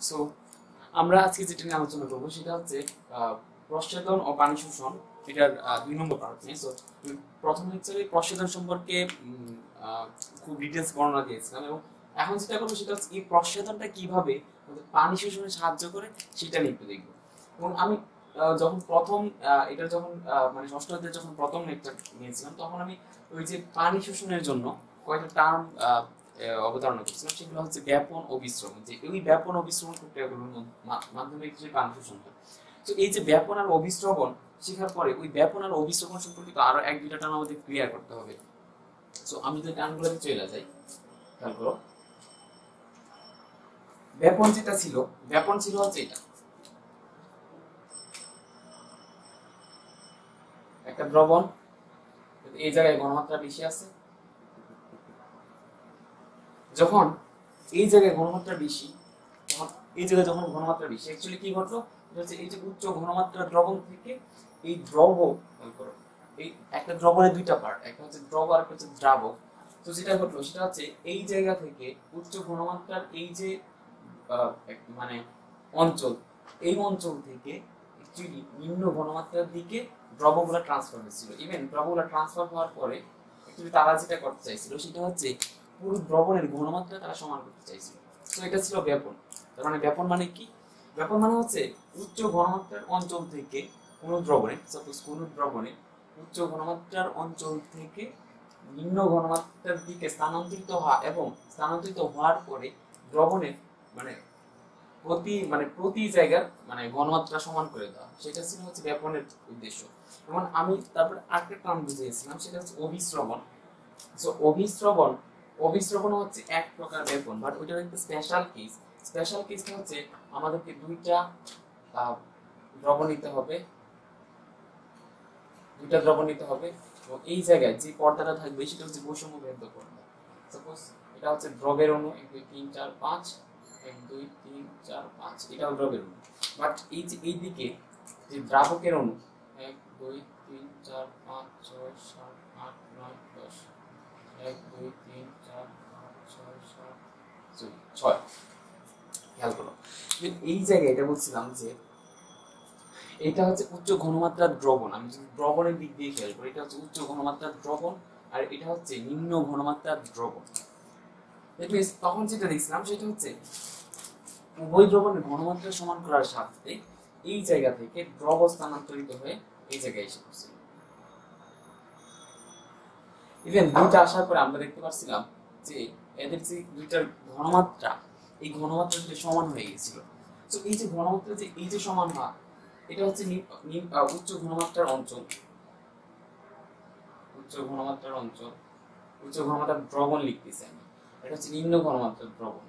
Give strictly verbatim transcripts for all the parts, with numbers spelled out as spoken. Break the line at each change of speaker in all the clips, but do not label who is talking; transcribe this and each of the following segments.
So আমরা আজকে যেটা নিয়ে আলোচনা করবো সেটা হচ্ছে প্রস্বেদন ও পানি শোষণ, এটার দুই নম্বর পার্ট নিয়ে। সো প্রথম লেকচারে প্রস্বেদন সম্পর্কে খুব ডিটেলস বর্ণনা দিয়েছিলাম, এবং এখন যেটা করবো সেটা হচ্ছে এই প্রস্বেদনটা কিভাবে পানি শোষণে সাহায্য করে সেটা নিয়ে একটু দেখবো। এবং আমি যখন প্রথম এটা যখন মানে ষষ্ঠ অধ্যায়ে যখন প্রথম লেকচার নিয়েছিলাম, তখন আমি ওই যে পানি শোষণের জন্য কয়েকটা টার্ম অবতারণা করছিলাম। সেগুলো হচ্ছে ব্যাপন ও বিশ্রমণ, যে এই ব্যাপন ও বিশ্রমণ প্রক্রিয়াগুলোর মাধ্যমে যে পানি শোষণ হয়। তো এই যে ব্যাপন আর অভিস্রবণ শেখার পরে ওই ব্যাপন আর অভিস্রবণ সম্পর্কিত আরো এক দুইটা টার্ম আমাদের ক্লিয়ার করতে হবে। সো আমি যদি টার্মগুলোতে চলে যাই, খেয়াল করো। ব্যাপন যেটা ছিল, ব্যাপন ছিল হচ্ছে এটা, একটা দ্রবণ, এই জায়গায় ঘনমাত্রা বেশি আছে। যখন এই জায়গায় ঘনমাত্রা বেশি, তখন এই জায়গায় যখন ঘনমাত্রা বেশি, অ্যাকচুয়ালি কি ঘটলো, এটা হচ্ছে এই যে উচ্চ ঘনমাত্রার দ্রবণ থেকে এই দ্রব, এই একটা দ্রবণের দুইটা পার্ট, একটা হচ্ছে দ্রব আর একটা হচ্ছে দ্রাবক। তো যেটা ঘটলো সেটা হচ্ছে এই জায়গা থেকে উচ্চ ঘনমাত্রার এই যে মানে অঞ্চল, এই অঞ্চল থেকে অ্যাকচুয়ালি নিম্ন ঘনমাত্রার দিকে দ্রবগুলো ট্রান্সফার হয়েছিল। ইভেন দ্রবগুলো ট্রান্সফার হওয়ার পরে অ্যাকচুয়ালি তারা যেটা করতে চাইছিল সেটা হচ্ছে পুরো দ্রবণের ঘনমাত্রা তারা সমান করতে চাইছিল। তো এটা ছিল ব্যাপন। তার মানে ব্যাপন মানে কি? ব্যাপন মানে হচ্ছে উচ্চ ঘনমাত্রার অঞ্চল থেকে কোনো দ্রবণে, সাপোজ কোনো দ্রবণে উচ্চ ঘনমাত্রার অঞ্চল থেকে নিম্ন ঘনমাত্রার দিকে স্থানান্তরিত হওয়া, এবং স্থানান্তরিত হওয়ার পরে দ্রবণের মানে প্রতি মানে প্রতি জায়গার মানে ঘনমাত্রা সমান করে দেওয়া, সেটা ছিল হচ্ছে ব্যাপনের উদ্দেশ্য। যেমন আমি তারপরে আরেকটা টার্ম বুঝিয়েছিলাম, সেটা হচ্ছে অভিস্রবণ। সো অভিস্রবণ, অভিস্রবণ হচ্ছে এক প্রকার ব্যাপন, বাট ওইটার একটা স্পেশাল কেস। স্পেশাল কেসটা হচ্ছে আমাদেরকে দুইটা দ্রবণ নিতে হবে, দুইটা দ্রবণ নিতে হবে, এবং এই জায়গায় যে পর্দাটা থাকবে সেটা হচ্ছে বৈষম্য ভেদ্য পর্দা। সাপোজ এটা হচ্ছে দ্রবের অণু, এক দুই তিন চার পাঁচ, এক দুই তিন চার পাঁচ, এটাও দ্রবের অণু। বাট এই যে এই দিকে যে দ্রাবকের অণু, এক দুই তিন চার পাঁচ ছয় সাত আট নয় দশ, এক দুই তিন চার পাঁচ ছয় সাত ছয়, খেয়াল করো। এই জায়গায় এটা বলছিলাম যে এটা হচ্ছে উচ্চ ঘনমাত্রার দ্রবণ। আমি যদি দ্রবণের দিক দিয়ে খেয়াল করি, এটা হচ্ছে উচ্চ ঘনমাত্রার দ্রবণ, আর এটা হচ্ছে নিম্ন ঘনমাত্রার দ্রবণ। তখন যেটা দেখছিলাম সেটা হচ্ছে উভয় দ্রবণের ঘনমাত্রা সমান করার সাথে এই জায়গা থেকে দ্রব স্থানান্তরিত হয়ে এই জায়গায় এসে পড়ছিল। ইভেন দুইটা আসার পরে আমরা দেখতে পাচ্ছিলাম যে এদের যে দুইটার ঘনমাত্রা, এই ঘনমাত্রা সমান হয়ে গেছিল। তো এই যে ঘনমাত্রা যে এই যে সমান হওয়া, এটা হচ্ছে উচ্চ ঘনমাত্রার অঞ্চল, উচ্চ ঘনমাত্রার অঞ্চল, উচ্চ ঘনমাত্রার দ্রবণ লিখতেছি আমি, এটা হচ্ছে নিম্ন ঘনমাত্রার দ্রবণ।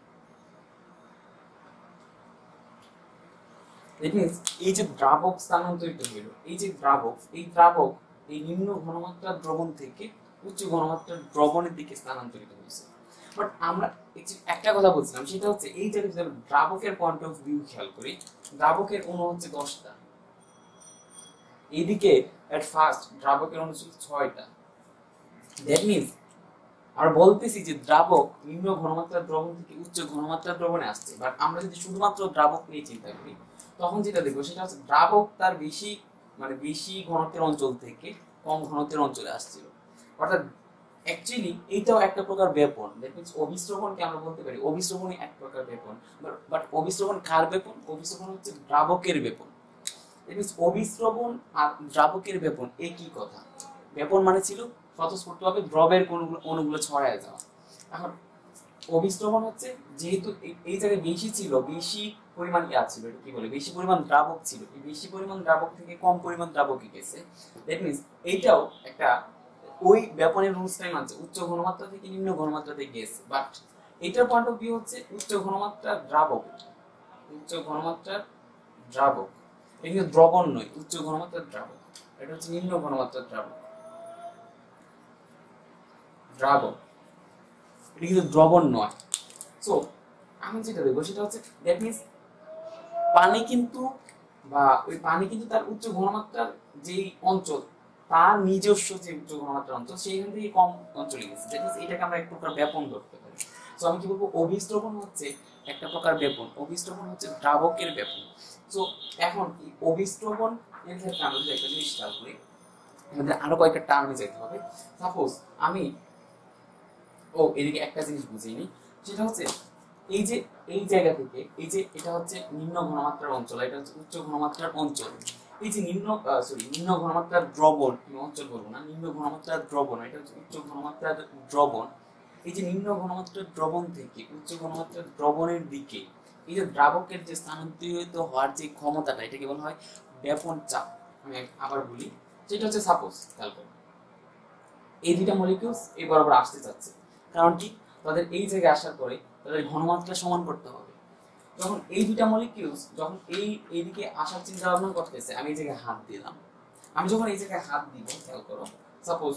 এই যে দ্রাবক স্থানান্তরিত হইল, এই যে দ্রাবক, এই দ্রাবক এই নিম্ন ঘনমাত্রার দ্রবণ থেকে উচ্চ ঘনমাত্রার দ্রবণের দিকে স্থানান্তরিত হয়েছে। বাট আমরা একটা কথা বলছিলাম, সেটা হচ্ছে এই যে দ্রাবকের পয়েন্ট অফ ভিউ খেয়াল করি, দ্রাবকের অণু হচ্ছে দশটা, এইদিকে এট ফার্স্ট দ্রাবকের অণু ছিল ছয়টা। দ্যাট মিনস আমরা বলতেছি যে দ্রাবক নিম্ন ঘনমাত্রার দ্রবণ থেকে উচ্চ ঘনমাত্রার দ্রবণে আসছে। বাট আমরা যদি শুধুমাত্র দ্রাবক নিয়ে চিন্তা করি, তখন যেটা দেখবো সেটা হচ্ছে দ্রাবক তার বেশি মানে বেশি ঘনত্বের অঞ্চল থেকে কম ঘনত্বের অঞ্চলে আসছিল। অর্থাৎ অ্যাকচুয়ালি এইটাও একটা প্রকার ব্যাপন। দ্যাট মিনস অভিস্রবণকে আমরা বলতে পারি অভিস্রবণই এক প্রকার ব্যাপন। বাট অভিস্রবণ কার ব্যাপন? অভিস্রবণ হচ্ছে দ্রাবকের ব্যাপন। দ্যাট মিনস অভিস্রবণ আর দ্রাবকের ব্যাপন একই কথা। ব্যাপন মানে ছিল স্বতঃস্ফূর্তভাবে দ্রবের অণুগুলো ছড়ায় যাওয়া। এখন অভিস্রবণ হচ্ছে যেহেতু এই জায়গায় বেশি ছিল, বেশি পরিমাণ ইয়া ছিল, এটা কি বলে, বেশি পরিমাণ দ্রাবক ছিল, এই বেশি পরিমাণ দ্রাবক থেকে কম পরিমাণ দ্রাবকে গেছে। দ্যাট মিনস এইটাও একটা ওই ব্যাপনের রুলসটাই মানছে, উচ্চ ঘনমাত্রা থেকে নিম্ন ঘনমাত্রাতে গেছে। বাট এটার পয়েন্ট অফ ভিউ হচ্ছে উচ্চ ঘনমাত্রার দ্রাবক, উচ্চ ঘনমাত্রার দ্রাবক, এটা কিন্তু দ্রবণ নয়, উচ্চ ঘনমাত্রার দ্রাবক, এটা হচ্ছে নিম্ন ঘনমাত্রার দ্রাবক, দ্রাবক, এটা কিন্তু দ্রবণ নয়। সো আমি যেটা দেখবো সেটা হচ্ছে দ্যাট মিনস পানি কিন্তু বা ওই পানি কিন্তু তার উচ্চ ঘনমাত্রার যেই অঞ্চল, তার নিজস্ব যে উচ্চ ঘনমাত্রার অঞ্চল, সেইখান থেকে কম অঞ্চলে গেছে। দ্যাট মিনস এটাকে আমরা এক প্রকার ব্যাপন ধরতে পারি। সো আমি কি বলবো, অভিস্রবণ হচ্ছে একটা প্রকার ব্যাপন, অভিস্রবণ হচ্ছে দ্রাবকের ব্যাপন। তো এখন এই অভিস্রবণ এর ক্ষেত্রে আমরা যদি একটা জিনিস খেয়াল করি, আমাদের আরো কয়েকটা টার্মে যেতে হবে। সাপোজ আমি ও এদিকে একটা জিনিস বুঝিনি, সেটা হচ্ছে এই যে এই জায়গা থেকে এই যে এটা হচ্ছে নিম্ন ঘনমাত্রার অঞ্চল, এটা হচ্ছে উচ্চ ঘনমাত্রার অঞ্চল। এই যে নিম্ন সরি নিম্ন ঘনমাত্রার দ্রবণ, অঞ্চল বলবো না, নিম্ন ঘনমাত্রার দ্রবণ, এটা হচ্ছে উচ্চ ঘনমাত্রার দ্রবণ। এই যে নিম্ন ঘনমাত্রার দ্রবণ থেকে উচ্চ ঘনমাত্রার দ্রবণের দিকে এই যে দ্রাবকের যে স্থানান্তরিত হওয়ার যে ক্ষমতাটা, এটাকে বলা হয় ব্যাপন চাপ। আমি আবার বলি, যেটা হচ্ছে সাপোজ খেয়াল করো এই দুইটা মলিকিউলস এই বরাবর আসতে চাচ্ছে, কারণ কি তাদের এই জায়গায় আসার পরে তাদের ঘনমাত্রা সমান করতে হবে। যখন এই দুইটা মলিকিউলস যখন এই এইদিকে আসার চিন্তা ভাবনা করতেছে, আমি এই জায়গায় হাত দিলাম, আমি যখন এই জায়গায় হাত দিব খেয়াল করো, সাপোজ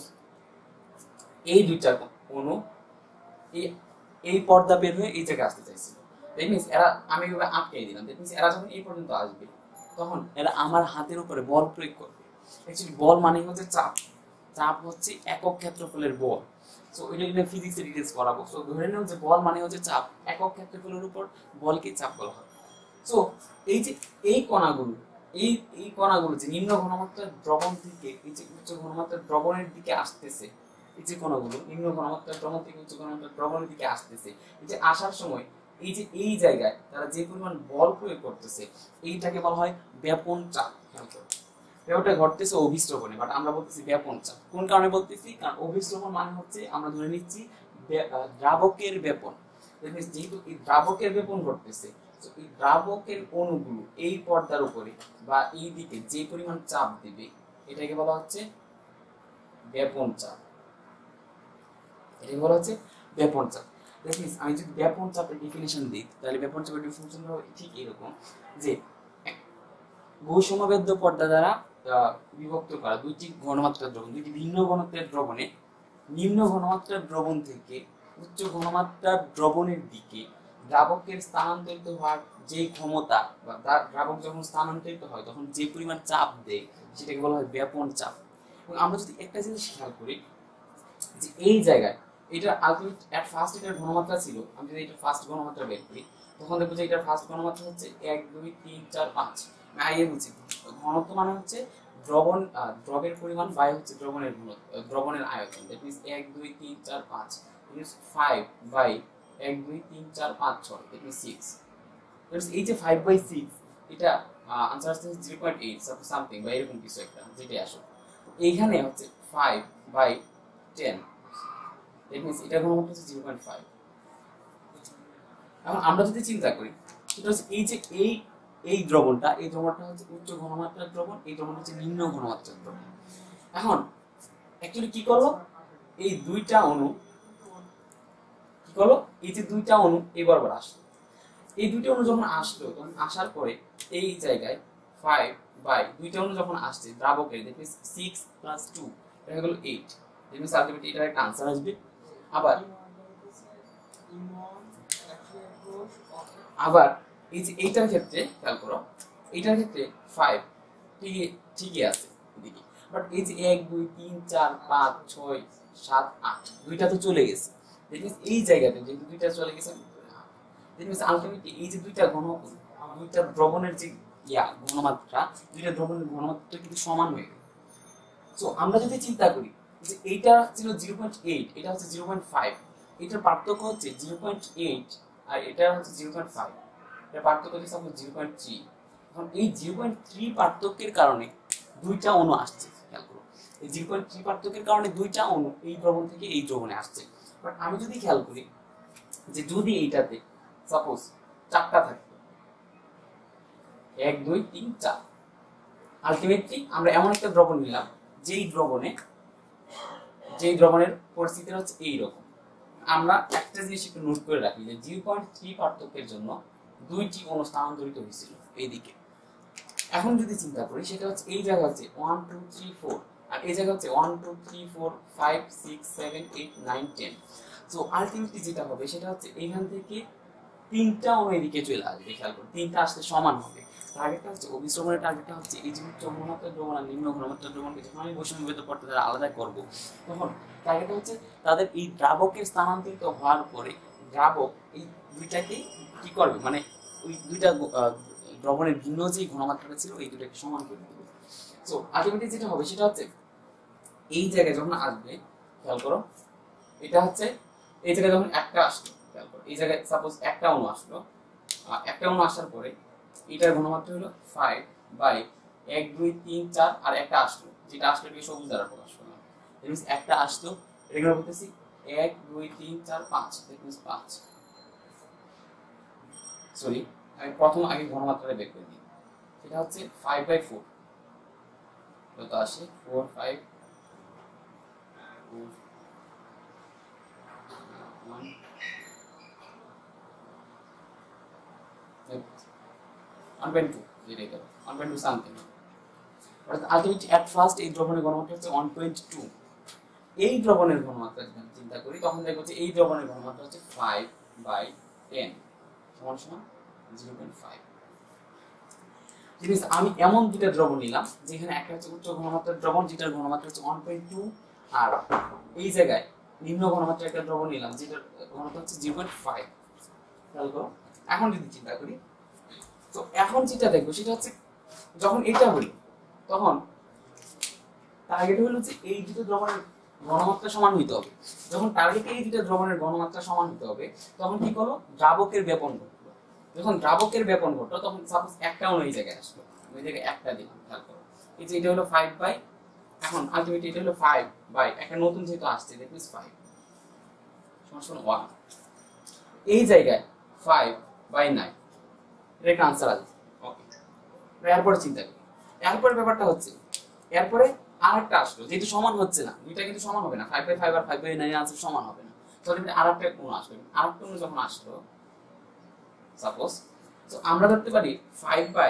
এই দুইটা অণু এই এই পর্দা বের হয়ে এই জায়গায় আসতে চাইছিল, দ্যাট মিন্স এরা আমি এভাবে আটকে দিলাম, দ্যাট মিন্স এরা যখন এই পর্যন্ত আসবে তখন এরা আমার হাতের উপরে বল প্রয়োগ করবে। অ্যাকচুয়ালি বল মানে হচ্ছে চাপ, চাপ হচ্ছে একক ক্ষেত্রফলের বল। সো এটা কিন্তু ফিজিক্সে ডিটেইলস করাবো। সো ধরে নাও যে বল মানে হচ্ছে চাপ, একক ক্ষেত্রফলের উপর বলকে চাপ বলা হয়। সো এই যে এই কণাগুলো এই এই কণাগুলো যে নিম্ন ঘনমাত্রার দ্রবণ থেকে এই যে উচ্চ ঘনমাত্রার দ্রবণের দিকে আসতেছে, এই যে কণাগুলো নিম্ন ঘনমাত্রার দ্রবণ থেকে উচ্চ ঘনমাত্রার দ্রবণের দিকে আসতেছে, এই যে আসার সময় এই যে এই জায়গায় তারা যে পরিমাণ বল প্রয়োগ করতেছে এইটাকে বলা হয় ব্যাপন চাপ। ব্যাপারটা ঘটতেছে অভিস্রবণে, বাট আমরা বলতেছি ব্যাপন চাপ। কোন কারণে বলতেছি? কারণ অভিস্রবণ মানে হচ্ছে আমরা ধরে নিচ্ছি দ্রাবকের ব্যাপন। যেহেতু এই দ্রাবকের ব্যাপন ঘটতেছে, তো এই দ্রাবকের অণুগুলো এই পর্দার উপরে বা এই দিকে যে পরিমাণ চাপ দিবে এটাকে বলা হচ্ছে ব্যাপন চাপ। এটাকে বলা হচ্ছে ব্যাপন চাপ। দ্যাট মিন্স আমি যদি ব্যাপন চাপের ডেফিনিশন দিই, তাহলে ব্যাপন চাপের ডেফিনিশন হবে ঠিক এরকম যে বৈষম্যবেদ্য পর্দা দ্বারা বিভক্ত করা দুইটি ঘনমাত্রার দ্রবণ, দুইটি ভিন্ন ঘনত্বের দ্রবণে নিম্ন ঘনমাত্রার দ্রবণ থেকে উচ্চ ঘনমাত্রার দ্রবণের দিকে দ্রাবকের স্থানান্তরিত হওয়ার যে ক্ষমতা বা দ্রাবক যখন স্থানান্তরিত হয় তখন যে পরিমাণ চাপ দেয় সেটাকে বলা হয় ব্যাপন চাপ। এবং আমরা যদি একটা জিনিস খেয়াল করি যে এই জায়গায় এটা আলটিমেট এট ফার্স্ট এটার ঘনমাত্রা ছিল, আমি যদি এটা ফার্স্ট ঘনমাত্রা বের করি তখন দেখবো যে এটার ফার্স্ট ঘনমাত্রা হচ্ছে এক দুই তিন চার পাঁচ। আমি আগে বলছি ঘনত্ব মানে হচ্ছে দ্রবণ, দ্রবের পরিমাণ বাই হচ্ছে দ্রবণের ঘনত্ব, দ্রবণের আয়তন। দ্যাট মিন্স এক দুই তিন চার পাঁচ মিন্স ফাইভ বাই এক দুই তিন চার পাঁচ ছয়, দ্যাট মিন্স সিক্স। এই যে ফাইভ বাই সিক্স এটা আনসার আসছে জিরো পয়েন্ট এইট সামথিং বা এরকম কিছু একটা যেটাই আসো। এইখানে হচ্ছে five by ten, that means এটা ঘনমাত্রা হচ্ছে জিরো পয়েন্ট ফাইভ। এখন আমরা যদি চিন্তা করি সেটা হচ্ছে এই যে এই এই দ্রবণটা এই দ্রবণটা হচ্ছে উচ্চ ঘনমাত্রার দ্রবণ, এই দ্রবণটা হচ্ছে নিম্ন ঘনমাত্রার দ্রবণ। এখন অ্যাকচুয়ালি কি করলো এই দুইটা অণু কি করলো এই যে দুইটা অণু এই বরাবর আসলো, এই দুইটা অণু যখন আসলো তখন আসার পরে এই জায়গায় ফাইভ বাই দুইটা অণু যখন আসছে দ্রাবকের, that means six plus two এটা হলো এইট, দ্যাট মিন্স আলটিমেটলি এটার একটা আনসার আসবে। আবার আবার এই যে এইটার ক্ষেত্রে খেয়াল করো, এইটার ক্ষেত্রে ফাইভ ঠিকই ঠিকই আছে এদিকে, বাট এই যে এক দুই তিন চার পাঁচ ছয় সাত আট দুইটা তো চলে গেছে, দ্যাট মিন্স এই জায়গাতে যেহেতু দুইটা চলে গেছে দ্যাট মিন্স আলটিমেটলি এই যে দুইটা ঘন দুইটা দ্রবণের যে ইয়া ঘনমাত্রা দুইটা দ্রবণের ঘনমাত্রা কিন্তু সমান হয়ে গেল। সো আমরা যদি চিন্তা করি যে এইটা ছিল জিরো পয়েন্ট এইট, এটা হচ্ছে জিরো পয়েন্ট ফাইভ, এটার পার্থক্য হচ্ছে জিরো পয়েন্ট এইট আর এটা হচ্ছে জিরো পয়েন্ট ফাইভ, এর পার্থক্য হচ্ছে সাপোজ জিরো পয়েন্ট থ্রি। এখন এই জিরো পয়েন্ট থ্রি পার্থক্যের কারণে দুইটা অণু আসছে, খেয়াল করো এই জিরো পয়েন্ট থ্রি পার্থক্যের কারণে দুইটা অণু এই দ্রবণ থেকে এই দ্রবণে আসছে। বাট আমি যদি খেয়াল করি যে যদি এইটাতে সাপোজ চারটা থাকতো এক দুই তিন চার, আলটিমেটলি আমরা এমন একটা দ্রবণ নিলাম যেই দ্রবণে যেই দ্রবণের পরিস্থিতি হচ্ছে এইরকম। আমরা একটা জিনিস একটু নোট করে রাখি যে জিরো পয়েন্ট থ্রি পার্থক্যের জন্য দুইটি অণু স্থানান্তরিত হয়েছিল এইদিকে। এখন যদি চিন্তা করি সেটা হচ্ছে এই জায়গা হচ্ছে ওয়ান টু থ্রি ফোর আর এই জায়গা হচ্ছে one two three four five six seven eight nine ten. So ultimately যেটা হবে সেটা হচ্ছে এইখান থেকে তিনটা অণু এদিকে চলে আসবে, খেয়াল করো তিনটা আসতে সমান হবে। টার্গেটটা হচ্ছে অভিশ্রবণের টার্গেটটা হচ্ছে এই যে উচ্চ ঘনমাত্রার দ্রবণ আর নিম্ন ঘনমাত্রার দ্রবণকে যখন আমি বৈষম্যবেদ্য পড়তে তারা আলাদা করবো তখন টার্গেটটা হচ্ছে তাদের এই দ্রাবকের স্থানান্তরিত হওয়ার পরে দ্রাবক এই দুইটাকে কি করবে, মানে ওই দুইটা দ্রবণের ভিন্ন যে ঘনমাত্রাটা ছিল এই দুটাকে সমান করে দেবে। সো আলটিমেটলি যেটা হবে সেটা হচ্ছে এই জায়গায় যখন আসবে, খেয়াল করো, এটা হচ্ছে এই জায়গায় যখন একটা আসলো, খেয়াল করো, এই জায়গায় সাপোজ একটা অণু আসলো, একটা অণু আসার পরে এটার ঘনমাত্রা হলো ফাইভ বাই এক দুই তিন চার, আর একটা আসলো, যেটা আসলো এটাকে সবুজ দ্বারা প্রকাশ করলাম। দ্যাট মিন্স একটা আসলো, এগুলো বলতেছি এক দুই তিন চার পাঁচ, দ্যাট মিন্স পাঁচ। সরি, আমি প্রথম আগে ঘনমাত্রাটা বের করে দিই, সেটা হচ্ছে ফাইভ বাই ফোর, কত আসে, four five one one point two, যেটাই ধরো ওয়ান পয়েন্ট টু সামথিং। অর্থাৎ আলটিমেটলি অ্যাট ফার্স্ট এই দ্রবণের ঘনমাত্রা হচ্ছে ওয়ান পয়েন্ট টু। এই দ্রবণের ঘনমাত্রা যদি আমি চিন্তা করি তখন দেখবো যে এই দ্রবণের ঘনমাত্রা হচ্ছে ফাইভ বাই টেন সমান সমান জিরো পয়েন্ট ফাইভ। আমি এমন দুটা দ্রবণ নিলাম যেখানে একটা হচ্ছে উচ্চ ঘনমাত্রার দ্রবণ যেটার ঘনমাত্রা হচ্ছে ওয়ান পয়েন্ট টু, আর এই জায়গায় নিম্ন ঘনমাত্রার একটা দ্রবণ নিলাম যেটার ঘনমাত্রা হচ্ছে জিরো পয়েন্ট ফাইভ। খেয়াল করো, এখন যদি চিন্তা করি তো এখন যেটা দেখবো সেটা হচ্ছে যখন এটা হলো তখন টার্গেট হলো যে এই দুটো দ্রবণের ঘনমাত্রা সমান হইতে হবে। যখন টার্গেটে এই দুটো দ্রবণের ঘনমাত্রা সমান হতে হবে তখন কি করলো, দ্রাবকের ব্যাপন ঘটলো। যখন দ্রাবকের ব্যাপন ঘটলো তখন সাপোজ একটা অণু এই জায়গায় আসলো, ওই জায়গায় একটা দিলাম, খেয়াল করো, এই যে এটা হলো ফাইভ বাই, এখন আলটিমেটলি এটা হলো ফাইভ বাই একটা নতুন যেহেতু আসছে দ্যাট মিন্স ফাইভ সমান সমান ওয়ান। এই জায়গায় ফাইভ বাই নাইন, এটা একটা আনসার আছে। ওকে, এরপরে চিন্তা করি, এরপরে ব্যাপারটা হচ্ছে এরপরে আরেকটা আসলো যেহেতু সমান হচ্ছে না, দুইটা কিন্তু সমান হবে না, ফাইভ বাই ফাইভ আর ফাইভ বাই নাইন আনসার সমান হবে না, তাহলে আরেকটা কোণ আসবে, আরেকটা কোণ যখন আসলো সাপোজ, তো আমরা ধরতে পারি ফাইভ বাই,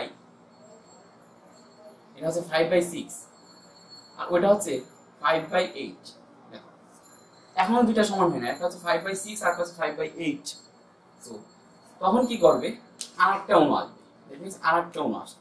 এটা হচ্ছে ফাইভ বাই সিক্স আর ওইটা হচ্ছে ফাইভ বাই এইট। দেখো এখনো দুইটা সমান হয় না, একটা হচ্ছে ফাইভ বাই সিক্স আর একটা হচ্ছে ফাইভ বাই এইট। তো তখন কি করবে, আরেকটা অণু আসবে, দ্যাট মিন্স আরেকটা অণু আসবে,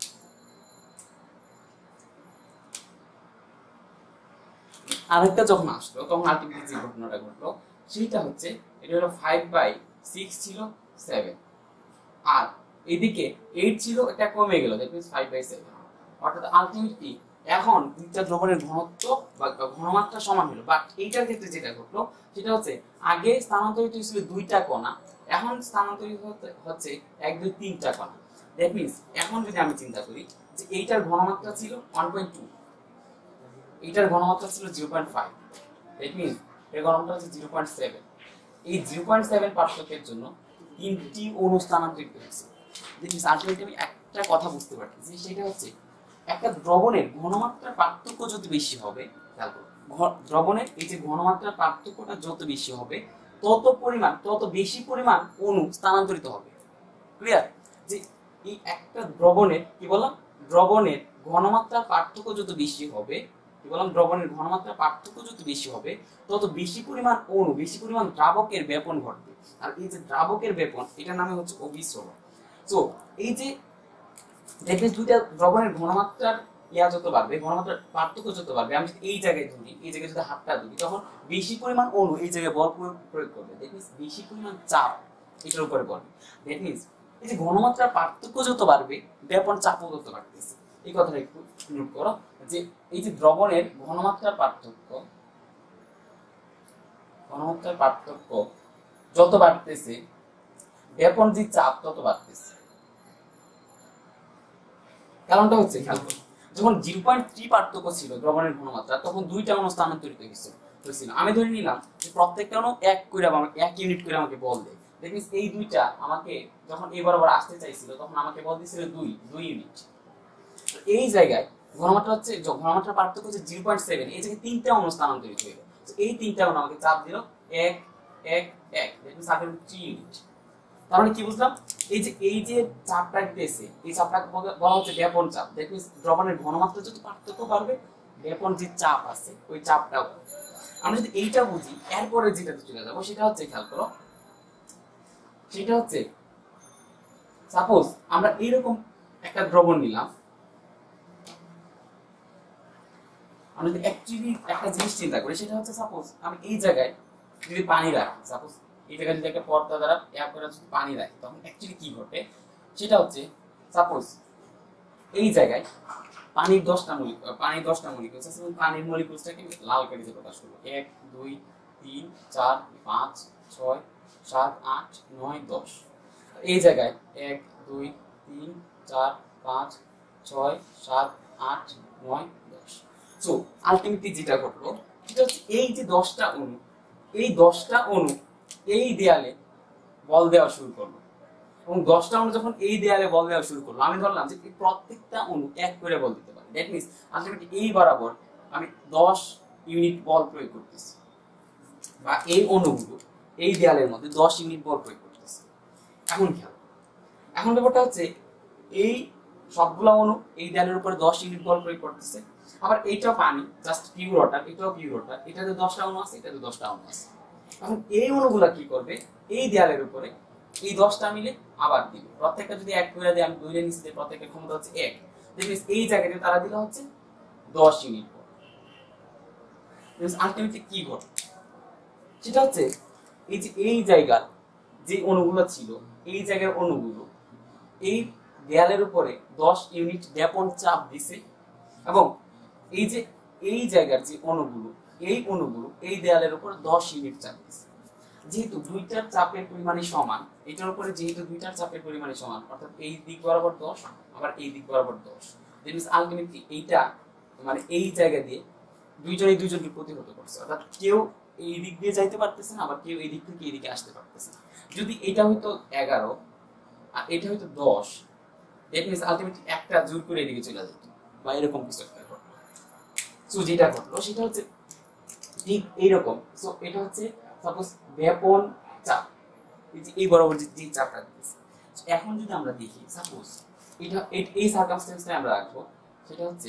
আরেকটা যখন আসলো তখন আলটিমেটলি যে ঘটনাটা ঘটলো সেটা হচ্ছে এটা হলো ফাইভ বাই সিক্স ছিল সেভেন, আর এদিকে এইট ছিল, এটা কমে গেল, that means five by seven. অর্থাৎ আলটিমেটলি এখন দুইটা দ্রবণের ঘনত্ব বা ঘনমাত্রা সমান হলো, বাট এইটার ক্ষেত্রে যেটা ঘটলো সেটা হচ্ছে আগে স্থানান্তরিত হয়েছিল দুইটা কণা, এখন স্থানান্তরিত হচ্ছে এক দুই তিনটা কণা। দ্যাট মিন্স এখন যদি আমি চিন্তা করি যে এইটার ঘনমাত্রা ছিল ওয়ান পয়েন্ট টু, এইটার ঘনমাত্রা ছিল zero point five, that means এর ঘনমাত্রা হচ্ছে জিরো পয়েন্ট সেভেন। এই জিরো পয়েন্ট সেভেন পার্থক্যের জন্য তিনটি অণু স্থানান্তরিত হয়েছে। দ্যাট মিন্স আলটিমেটলি আমি একটা কথা বুঝতে পারছি যে সেটা হচ্ছে একটা দ্রবণের ঘনমাত্রার পার্থক্য যত বেশি হবে, খেয়াল করো, দ্রবণের এই যে ঘনমাত্রার পার্থক্যটা যত বেশি হবে তত পরিমাণ তত বেশি পরিমাণ অণু স্থানান্তরিত হবে। ক্লিয়ার? যে এই একটা দ্রবণের কি বললাম, দ্রবণের ঘনমাত্রার পার্থক্য যত বেশি হবে, কি বললাম, দ্রবণের ঘনমাত্রার পার্থক্য যত বেশি হবে তত বেশি পরিমাণ অণু, বেশি পরিমাণ দ্রাবকের ব্যাপন ঘটবে। আর এই যে দ্রাবকের ব্যাপন এটার নামে হচ্ছে অভিস্রবণ। তো এই যে দেখবে দুইটা দ্রবণের ঘনমাত্রার ইয়া যত বাড়বে, ঘনমাত্রার পার্থক্য যত বাড়বে, আমি যদি এই জায়গায় ধরি, এই জায়গায় যদি হাতটা ধরি তখন বেশি পরিমাণ অণু এই জায়গায় বল প্রয়োগ করবে, দ্যাট মিন্স বেশি পরিমাণ চাপ এটার উপরে পড়বে। দ্যাট মিন্স এই যে ঘনমাত্রার পার্থক্য যত বাড়বে ব্যাপন চাপও তত বাড়তেছে। এই কথাটা একটু নোট করো যে এই যে দ্রবণের ঘনমাত্রার পার্থক্য ঘনমাত্রার পার্থক্য যত বাড়তেছে ব্যাপন যে চাপ তত বাড়তেছে। কারণটা হচ্ছে খেয়াল করো, যখন জিরো পয়েন্ট থ্রি পার্থক্য ছিল দ্রবণের ঘনমাত্রা তখন দুইটা অণু স্থানান্তরিত হয়েছিল। আমি ধরে নিলাম যে প্রত্যেকটা অণু এক করে আমাকে এক ইউনিট করে আমাকে বল দেয়। দ্যাট মিন্স এই দুইটা আমাকে যখন এই বরাবর আসতে চাইছিল তখন আমাকে বল দিয়েছিল দুই দুই ইউনিট। এই জায়গায় ঘনমাত্রা হচ্ছে ঘনমাত্রার পার্থক্য হচ্ছে জিরো পয়েন্ট সেভেন, এই জায়গায় তিনটা অণু স্থানান্তরিত হইল। এই তিনটা অণু আমাকে চাপ দিল এক এক এক, দ্যাট মিন্স আঠারো থ্রি ইউনিট। তার মানে কি বুঝলাম, এই যে এই যে চাপটা দিতেছে এই চাপটাকে বলা হচ্ছে ব্যাপন চাপ। দ্যাট মিন্স দ্রবণের ঘনমাত্রা যত পার্থক্য বাড়বে ব্যাপন যে চাপ আছে ওই চাপটাও। আমরা যদি এইটা বুঝি এরপরে যেটাতে চলে যাবো সেটা হচ্ছে, খেয়াল করো, সেটা হচ্ছে সাপোজ আমরা এইরকম একটা দ্রবণ নিলাম, আমরা যদি অ্যাকচুয়ালি একটা জিনিস চিন্তা করি সেটা হচ্ছে সাপোজ আমি এই জায়গায় যদি পানি রাখি, সাপোজ এই জায়গায় যদি একটা পর্দা দ্বারা এক করে যদি পানি রাখে তখন অ্যাকচুয়ালি কি ঘটে সেটা হচ্ছে সাপোজ এই জায়গায় পানির দশটা মলিকুল পানির দশটা মলিকুল আছে এবং পানির মলিকুলসটাকে লাল কালিতে প্রকাশ করবো এক দুই তিন চার পাঁচ ছয় সাত আট নয় দশ। এই জায়গায় এক দুই তিন চার পাঁচ ছয় সাত আট নয় দশ। সো আলটিমেটলি যেটা ঘটলো সেটা হচ্ছে এই যে দশটা অণু এই দশটা অণু এই দেয়ালে বল দেওয়া শুরু করলো এবং দশটা অণু যখন এই দেয়ালে বল দেওয়া শুরু করলো আমি ধরলাম যে প্রত্যেকটা অণু এক করে বল দিতে পারে। দ্যাট মিনস আলটিমেটলি এই বরাবর আমি দশ ইউনিট বল প্রয়োগ করতেছি বা এই অণুগুলো এই দেয়ালের মধ্যে দশ ইউনিট বল প্রয়োগ করতেছি। এখন খেয়াল এখন ব্যাপারটা হচ্ছে এই সবগুলো অণু এই দেয়ালের উপরে দশ ইউনিট বল প্রয়োগ করতেছে, আবার এইটাও পানি জাস্ট পিওর ওয়াটার, এটাও পিওর ওয়াটার, এটাতে দশটা অণু আছে এটাতে দশটা অণু আছে। এখন এই অণুগুলা কি করবে এই দেয়ালের উপরে এই দশটা মিলে আবার দিবে, প্রত্যেকটা যদি এক করে দেয় আমি দুইটা নিচে প্রত্যেকের ক্ষমতা হচ্ছে এক, এই জায়গাতে তারা দিলে হচ্ছে দশ ইউনিট বল। আলটিমেটলি কি ঘটে সেটা হচ্ছে এই যে এই জায়গার যে অণুগুলো ছিল এই জায়গার অণুগুলো এই দেয়ালের উপরে দশ ইউনিট ব্যাপন চাপ দিছে এবং এই যে এই জায়গার যে অণুগুলো এই অণুগুলো এই দেয়ালের উপর দশ ইউনিট চাপ দিছে। যেহেতু দুইটার চাপের পরিমাণই সমান, এটার উপরে যেহেতু দুইটার চাপের পরিমাণই সমান অর্থাৎ এই দিক বরাবর দশ আবার এই দিক বরাবর দশ, আলটিমেটলি এইটা মানে এই জায়গা দিয়ে দুইজনই দুইজনকে প্রতিহত করছে, অর্থাৎ কেউ এই দিক দিয়ে যাইতে পারতেছে না আবার কেউ এই দিক থেকে এইদিকে আসতে পারতেছে না। যদি এটা হয়তো এগারো আর এটা হয়তো দশ, দ্যাট মিনস আলটিমেটলি একটা জোর করে এদিকে চলে যেত বা এরকম কিছু একটা ঘটলো। সো যেটা ঘটলো সেটা হচ্ছে ঠিক এইরকম। সো এটা হচ্ছে সাপোজ ব্যাপন চাপ, এই যে এই বরাবর যে চাপটা দিতেছে। এখন যদি আমরা দেখি সাপোজ এটা এই সার্কামস্টেন্সটা আমরা রাখবো, সেটা হচ্ছে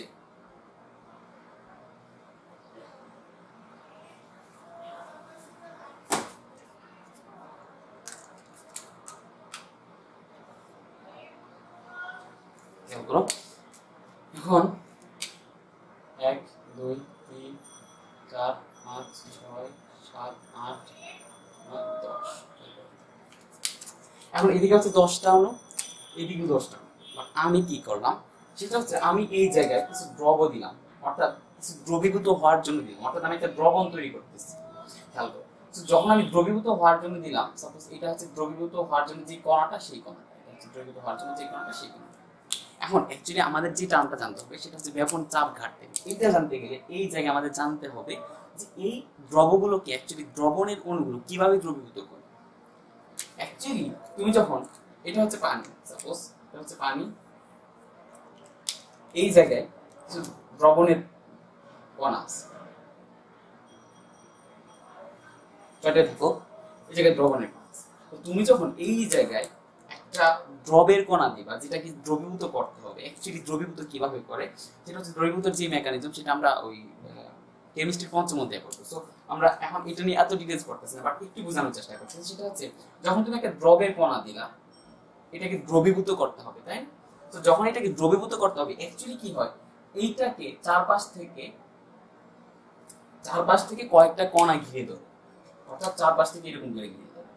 এখন এক দুই তিন চার পাঁচ ছয় সাত আট নয় দশ। এখন এদিকে হচ্ছে দশটা অণু এদিকে দশটা অণু, আমি কি করলাম সেটা হচ্ছে আমি এই জায়গায় কিছু দ্রব দিলাম, অর্থাৎ কিছু দ্রবীভূত হওয়ার জন্য দিলাম, অর্থাৎ আমি একটা দ্রবণ তৈরি করতেছি। খেয়াল করো যখন আমি দ্রবীভূত হওয়ার জন্য দিলাম, সাপোজ এটা হচ্ছে দ্রবীভূত হওয়ার জন্য যে কণাটা সেই কণাটা, এটা হচ্ছে দ্রবীভূত হওয়ার জন্য যে কণাটা সেই কণাটা। এখন অ্যাকচুয়ালি আমাদের যে টার্মটা জানতে হবে সেটা হচ্ছে ব্যাপন চাপ ঘাটতে। এটা জানতে গেলে এই জায়গায় আমাদের জানতে হবে যে এই দ্রবগুলোকে অ্যাকচুয়ালি দ্রবণের অণুগুলো কিভাবে দ্রবীভূত করে। অ্যাকচুয়ালি তুমি যখন এটা হচ্ছে পানি, সাপোজ এটা হচ্ছে পানি, এই জায়গায় কিছু দ্রবণের কণা আছে, চটে থাকো এই জায়গায় দ্রবণের কণা আছে। তো তুমি যখন এই জায়গায় একটা দ্রবের কণা দিবা যেটাকে দ্রবীভূত করতে হবে, অ্যাকচুয়ালি দ্রবীভূত কিভাবে করে সেটা হচ্ছে দ্রবীভূতের যে মেকানিজম সেটা আমরা ওই কেমিস্ট্রি পঞ্চম অধ্যায়ে পড়বো। সো আমরা এখন এটা নিয়ে এত ডিটেইলস পড়তেছি না, বাট একটু বোঝানোর চেষ্টা করছি। সেটা হচ্ছে যখন তুমি একটা দ্রবের কণা দিলা এটাকে দ্রবীভূত করতে হবে, তাই না? তো যখন এটাকে দ্রবীভূত করতে হবে অ্যাকচুয়ালি কি হয় এইটাকে চারপাশ থেকে চারপাশ থেকে কয়েকটা কণা ঘিরে ধরে, অর্থাৎ চারপাশ থেকে এরকম করে ঘিরে ধরে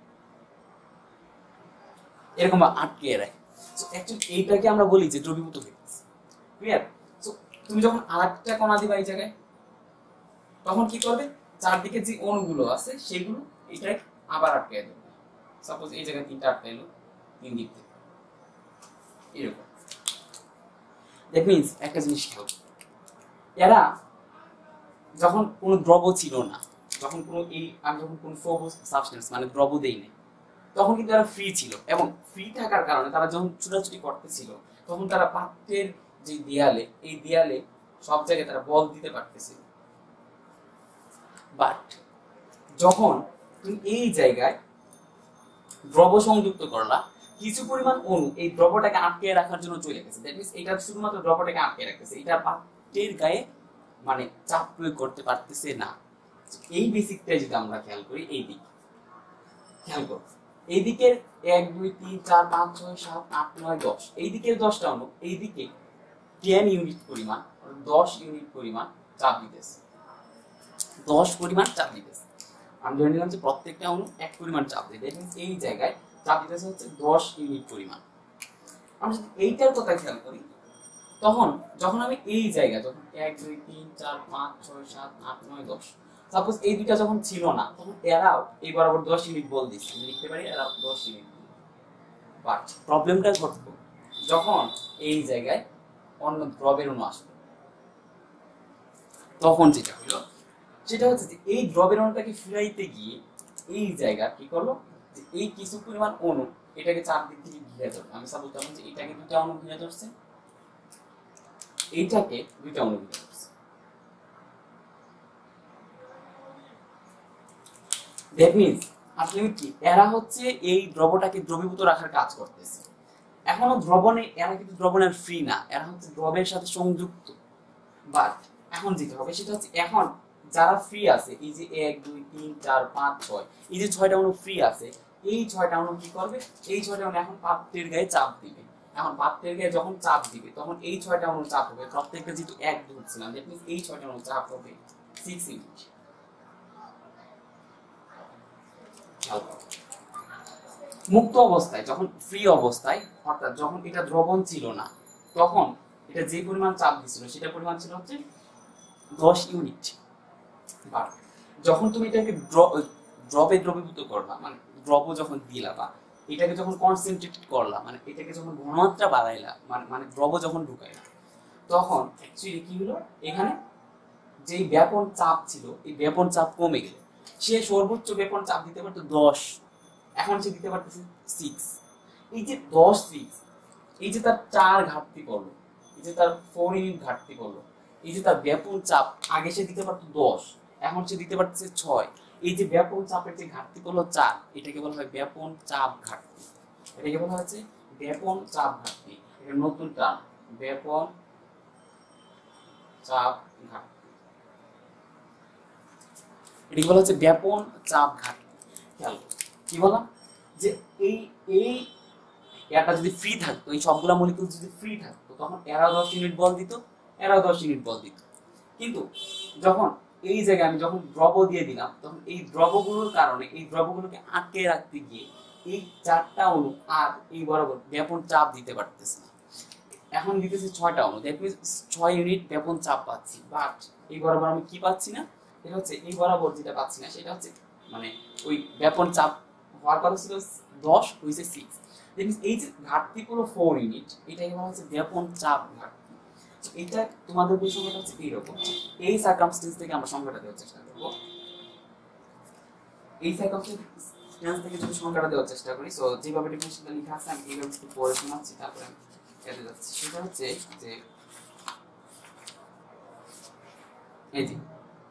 এরকম আটকে রাখে। সো অ্যাকচুয়ালি এইটাকে আমরা বলি যে দ্রবীভূত হয়ে গেছে। ক্লিয়ার? সো তুমি যখন আরেকটা কণা দিবা এই জায়গায় তখন কি করবে চারদিকে যে অণুগুলো আছে সেগুলো এটাই আবার আটকে দেবে। সাপোজ এই জায়গায় তিনটা আটকে এলো তিন দিক থেকে এরকম। দ্যাট মিনস একটা জিনিস খেয়াল, এরা যখন কোনো দ্রব ছিল না, যখন কোনো এই আমি যখন কোনো ফোবস সাবস্টেন্স মানে দ্রব দেই না তখন কিন্তু তারা ফ্রি ছিল, এবং ফ্রি থাকার কারণে তারা যখন ছুটাছুটি করতেছিল তখন তারা পাত্রের যে দেয়ালে এই দেয়ালে সব জায়গায় তারা বল দিতে পারতেছিল। বাট যখন তুমি এই জায়গায় দ্রব সংযুক্ত করলা কিছু পরিমাণ অণু এই দ্রবটাকে আটকে রাখার জন্য চলে গেছে। দ্যাট মিনস এটা শুধুমাত্র দ্রবটাকে আটকে রাখতেছে, এটা পাত্রের গায়ে মানে চাপ প্রয়োগ করতে পারতেছে না। এই বেসিকটা যদি আমরা খেয়াল করি এই দিক খেয়াল করো এই দিকের এক দুই তিন চার পাঁচ ছয় সাত আট নয় দশ, এই দিকের দশটা অণু এই দিকে টেন ইউনিট পরিমাণ দশ ইউনিট পরিমাণ চাপ দিতেছে, দশ পরিমাণ চাপ দিতেছে। আমি ধরে নিলাম যে প্রত্যেকটা অণু এক পরিমাণ চাপ দেবে, এই জায়গায় চাপ দিতেছে হচ্ছে দশ ইউনিট পরিমাণ। আমরা যদি এইটার কথা খেয়াল করি, তখন যখন আমি এই জায়গা যখন এক দুই তিন চার পাঁচ ছয় সাত আট নয় দশ, সাপোজ এই দুইটা যখন ছিল না, তখন এরাও এই বরাবর দশ ইউনিট বল দিচ্ছে, আমি লিখতে পারি এরাও দশ ইউনিট। বাট প্রবলেমটা ঘটবে যখন এই জায়গায় অন্য দ্রবের অণু আসবে, তখন যেটা হলো সেটা হচ্ছে যে এই দ্রবের অণুটাকে ফিরাইতে গিয়ে এই জায়গা কি করলো, যে এই কিছু পরিমাণ অণু এটাকে চার দিক থেকে ঘিরে ধরবে। আমি সাপোজ ধরলাম যে এটাকে দুইটা অণু ঘিরে ধরছে, এইটাকে দুইটা অণু ঘিরে ধরছে। দ্যাট মিন্স আসলে কি এরা হচ্ছে এই দ্রবটাকে দ্রবীভূত রাখার কাজ করতেছে। এখনো দ্রবণে এরা কিন্তু দ্রবণের ফ্রি না, এরা হচ্ছে দ্রবের সাথে সংযুক্ত। বাট এখন যেটা হবে সেটা হচ্ছে এখন যারা ফ্রি আছে, এই যে এক দুই তিন চার পাঁচ ছয়, এই যে ছয়টা অণু ফ্রি আছে, এই ছয়টা অণু কি করবে, এই ছয়টা অণু এখন পাত্রের গায়ে চাপ দিবে। এখন পাত্রের গায়ে যখন চাপ দিবে তখন এই ছয়টা অণু চাপ হবে, প্রত্যেকটা যেহেতু এক ধরছিলাম, দ্যাট মিন্স এই ছয়টা অণু চাপ হবে সিক্স ইউনিট। মুক্ত অবস্থায় যখন ফ্রি অবস্থায়, অর্থাৎ যখন এটা দ্রবণ ছিল না, তখন এটা যে পরিমাণ চাপ দিছিল সেটা পরিমাণ ছিল হচ্ছে দশ ইউনিট। বাট যখন তুমি এটাকে দ্রবে দ্রবীভূত করবা, মানে দ্রব যখন দিলা বা এটাকে যখন কনসেন্ট্রেটেড করলা, মানে এটাকে যখন ঘনমাত্রা বাড়াইলা, মানে মানে দ্রব যখন ঢুকাইলা, তখন অ্যাকচুয়ালি কি হলো, এখানে যেই ব্যাপন চাপ ছিল এই ব্যাপন চাপ কমে গেল। সে সর্বোচ্চ ব্যাপন চাপ দিতে পারতো দশ, এখন সে দিতে পারতেছে সিক্স। এই যে দশ সিক্স, এই যে তার চার ঘাটতি পড়লো, এই যে তার ফোর ইউনিট ঘাটতি পড়লো, এই যে তার ব্যাপন চাপ আগে সে দিতে পারতো দশ, এখন সে দিতে পারতেছে ছয়। এই যে ব্যাপন চাপের যে ঘাটতি পড়লো চার, এটাকে বলা হয় ব্যাপন চাপ ঘাটতি। এটাকে বলা হচ্ছে ব্যাপন চাপ ঘাটতি। এটা নতুন টার্ম, ব্যাপন চাপ ঘাটতি। এটাকে বলা হচ্ছে ব্যাপন চাপ ঘাটতি। খেয়াল কি বললাম, যে এই এই এটা যদি ফ্রি থাকতো, এই সবগুলা মলিকিউল যদি ফ্রি থাকতো, তখন এরাও দশ ইউনিট বল দিত, এরাও দশ ইউনিট বল দিত। কিন্তু যখন এই জায়গায় আমি যখন দ্রব দিয়ে দিলাম, তখন এই দ্রবগুলোর কারণে এই দ্রবগুলোকে আটকে রাখতে গিয়ে এই চারটা অণু আর এই বরাবর ব্যাপন চাপ দিতে পারতেছে না। এখন দিতেছে ছয়টা অণু, দ্যাট মিন্স ছয় ইউনিট ব্যাপন চাপ পাচ্ছি। বাট এই বরাবর আমি কি পাচ্ছি না, এটা হচ্ছে এই বরাবর যেটা পাচ্ছি না সেটা হচ্ছে মানে ওই ব্যাপন চাপ হওয়ার কথা ছিল দশ, হয়েছে সিক্স। এই যে ঘাটতি পুরো ফোর ইউনিট, এটাকে বলা হচ্ছে ব্যাপন চাপ ঘাটতি। এটা তোমাদের বিষয়টা হচ্ছে এইরকম, এই সার্কামস্টেন্স থেকে আমরা সংখ্যাটা দেওয়ার চেষ্টা করব। এই সার্কামস্টেন্স থেকে যদি সংখ্যাটা দেওয়ার চেষ্টা করি, সো যেভাবে ডেফিনিশনটা লেখা আছে আমি এইভাবে একটু পড়ে শোনাচ্ছি, তারপরে আমি এতে যাচ্ছি। সেটা হচ্ছে যে এই যে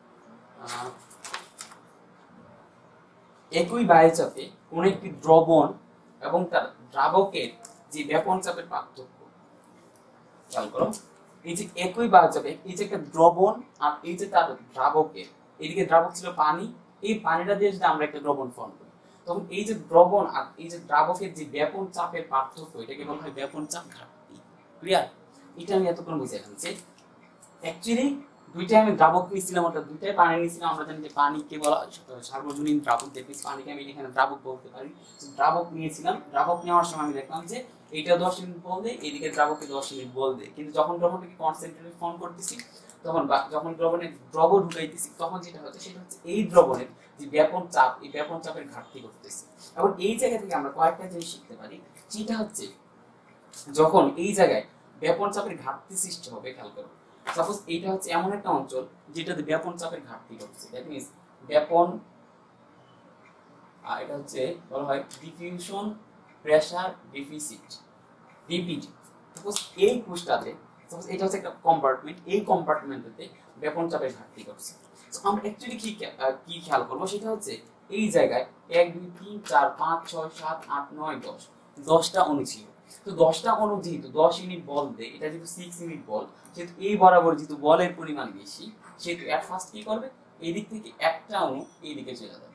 একই বায়ুচাপে কোন একটি দ্রবণ এবং তার দ্রাবকের যে ব্যাপন চাপের পার্থক্য, খেয়াল করো, এই যে একই বায়ুচাপে এই যে একটা দ্রবণ আর এই যে তার দ্রাবকের, এদিকে দ্রাবক ছিল পানি, এই পানিটা দিয়ে যদি আমরা একটা দ্রবণ ফর্ম করি, তখন এই যে দ্রবণ আর এই যে দ্রাবকের যে ব্যাপন চাপের পার্থক্য, এটাকে বলা হয় ব্যাপন চাপ ঘাটতি। ক্লিয়ার? এটা আমি এতক্ষণ বুঝাইলাম যে অ্যাকচুয়ালি দুইটাই আমি দ্রাবক নিয়েছিলাম, অর্থাৎ দুইটাই পানি নিয়েছিলাম। আমরা জানি যে পানিকে বলা হয় সার্বজনীন দ্রাবক, দেখি পানিকে আমি এখানে দ্রাবক বলতে পারি। দ্রাবক নিয়েছিলাম, দ্রাবক নেওয়ার সময় আমি দেখলাম যে এইটা দশ ইউনিট বল দেয়, এদিকে দ্রাবকে দশ ইউনিট বল দেয়। কিন্তু যখন দ্রবণটাকে কনসেন্ট্রেটেড ফর্ম করতেছি, তখন যখন দ্রবণে দ্রব ঢুকাইতেছি, তখন যেটা হচ্ছে সেটা হচ্ছে এই দ্রবণের যে ব্যাপন চাপ, এই ব্যাপন চাপের ঘাটতি করতেছি। এবং এই জায়গা থেকে আমরা কয়েকটা জিনিস শিখতে পারি। সেটা হচ্ছে যখন এই জায়গায় ব্যাপন চাপের ঘাটতি সৃষ্টি হবে, খেয়াল করো, সাপোজ এইটা হচ্ছে এমন একটা অঞ্চল যেটাতে ব্যাপন চাপের ঘাটতি ঘটছে, দ্যাট মিন্স ব্যাপন, এটা হচ্ছে বলা হয় diffusion pressure deficit, DPD. Suppose এই কোষটাতে, সাপোজ এটা হচ্ছে একটা কম্পার্টমেন্ট, এই কম্পার্টমেন্টে ব্যাপন চাপের ঘাটতি ঘটছে। সো আমরা অ্যাকচুয়ালি কি কি খেয়াল করবো, সেটা হচ্ছে এই জায়গায় এক দুই তিন চার পাঁচ ছয় সাত আট নয় দশ, দশটা অণু ছিল। তো দশটা অণু যেহেতু দশ ইউনিট বল দেয়, এটা যেহেতু সিক্স ইউনিট বল, যেহেতু এই বরাবর যেহেতু বলের পরিমাণ বেশি, সেহেতু এট ফার্স্ট কি করবে, এই দিক থেকে একটা অণু এই দিকে চলে যাবে।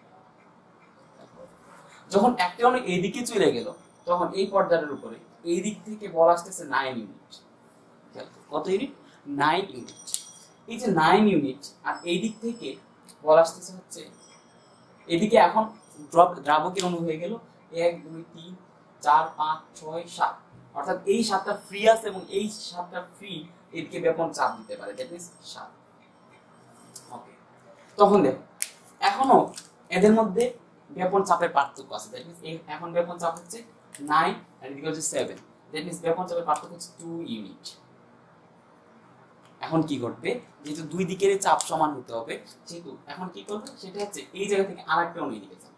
যখন একটা অণু এই দিকে চলে গেল, তখন এই পর্দাটার উপরে এই দিক থেকে বল আসতেছে নাইন ইউনিট। কত ইউনিট? Nine unit. এই যে নাইন ইউনিট আর এই দিক থেকে বল আসতেছে হচ্ছে এদিকে এখন ড্রপ দ্রাবকের অণু হয়ে গেল এক দুই তিন চার পাঁচ ছয় সাত, অর্থাৎ এই সাতটা ফ্রি আছে এবং এই সাতটা ফ্রি এদিকে ব্যাপন চাপ দিতে পারে, দ্যাট মিন্স সাত। ওকে, তখন দেখো এখনো এদের মধ্যে ব্যাপন চাপের পার্থক্য আছে, দ্যাট মিন্স এখন ব্যাপন চাপ হচ্ছে নাইন আর এদিকে হচ্ছে সেভেন, দ্যাট মিন্স ব্যাপন চাপের পার্থক্য হচ্ছে টু ইউনিট। এখন কি করবে, যেহেতু দুই দিকের চাপ সমান হতে হবে, যেহেতু এখন কি করবে সেটা হচ্ছে এই জায়গা থেকে আরেকটা অণু এদিকে যাবে।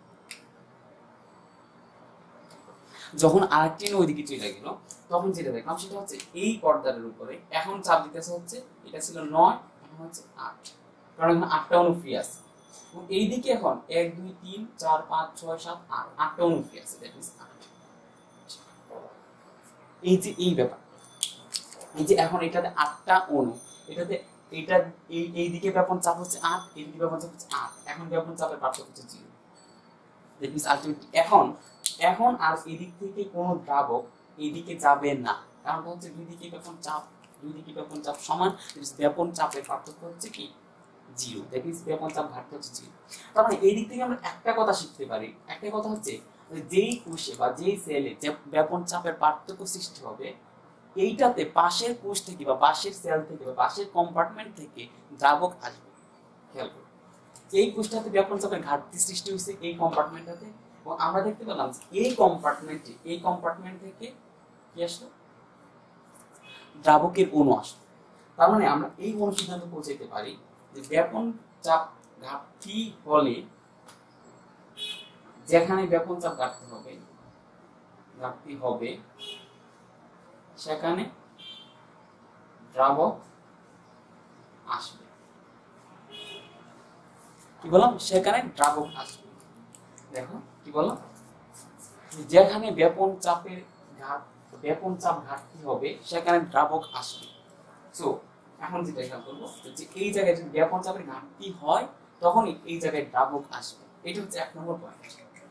যখন আরেকটি অণু ওইদিকে চলে গেল তখন যেটা দেখলাম সেটা হচ্ছে এই পর্দার উপরে এখন চাপ দিতেছে হচ্ছে, এটা ছিল নয় এখন হচ্ছে আট, কারণ এখন আটটা অণু ফ্রি আছে এবং এইদিকে এখন এক দুই তিন চার পাঁচ ছয় সাত আট, আটটা অণু ফ্রি আছে, দ্যাট মিন্স আট। এই যে এই ব্যাপার, এই যে এখন এটাতে আটটা অণু, এটাতে এটা এই এই দিকে ব্যাপন চাপ হচ্ছে আট, এই দিকে ব্যাপন চাপ হচ্ছে আট, এখন ব্যাপন চাপের পার্থক্য হচ্ছে জিরো, দ্যাট মিন্স আলটিমেটলি এখন এখন আর এদিক থেকে কোনো দ্রাবক এইদিকে যাবে না, কারণ হচ্ছে দুই দিকে ব্যাপন চাপ দুই দিকে ব্যাপন চাপ সমান, ব্যাপন চাপের পার্থক্য হচ্ছে কি জিরো, দ্যাট মিন্স ব্যাপন চাপ ঘাটতি হচ্ছে জিরো। তার মানে এই দিক থেকে আমরা একটা কথা শিখতে পারি, একটা কথা হচ্ছে যেই কোষে বা যেই সেলে যে ব্যাপন চাপের পার্থক্য সৃষ্টি হবে এইটাতে পাশের কোষ থেকে বা পাশের সেল থেকে বা পাশের কম্পার্টমেন্ট থেকে দ্রাবক আসবে। খেয়াল করো এই কোষটাতে ব্যাপন চাপের ঘাটতি সৃষ্টি হয়েছে এই কম্পার্টমেন্টটাতে, এবং আমরা দেখতে পেলাম এই কম্পার্টমেন্টে এই কম্পার্টমেন্ট থেকে কি আসলো, দ্রাবকের অণু আসলো। তার মানে আমরা এই অনুসিদ্ধান্তে পৌঁছাইতে পারি যে ব্যাপন চাপ ঘাটতি হলে, যেখানে ব্যাপন চাপ ঘাটতি হবে ঘাটতি হবে সেখানে দ্রাবক আসবে। কি বললাম, সেখানে দ্রাবক আসবে। দেখো কি বললাম, যেখানে ব্যাপন চাপের ঘাট ব্যাপন চাপ ঘাটতি হবে সেখানে দ্রাবক আসবে। সো এখন যেটা খেয়াল করবো যে এই জায়গায় যদি ব্যাপন চাপের ঘাটতি হয় তখন এই জায়গায় দ্রাবক আসবে, এটা হচ্ছে এক নম্বর পয়েন্ট।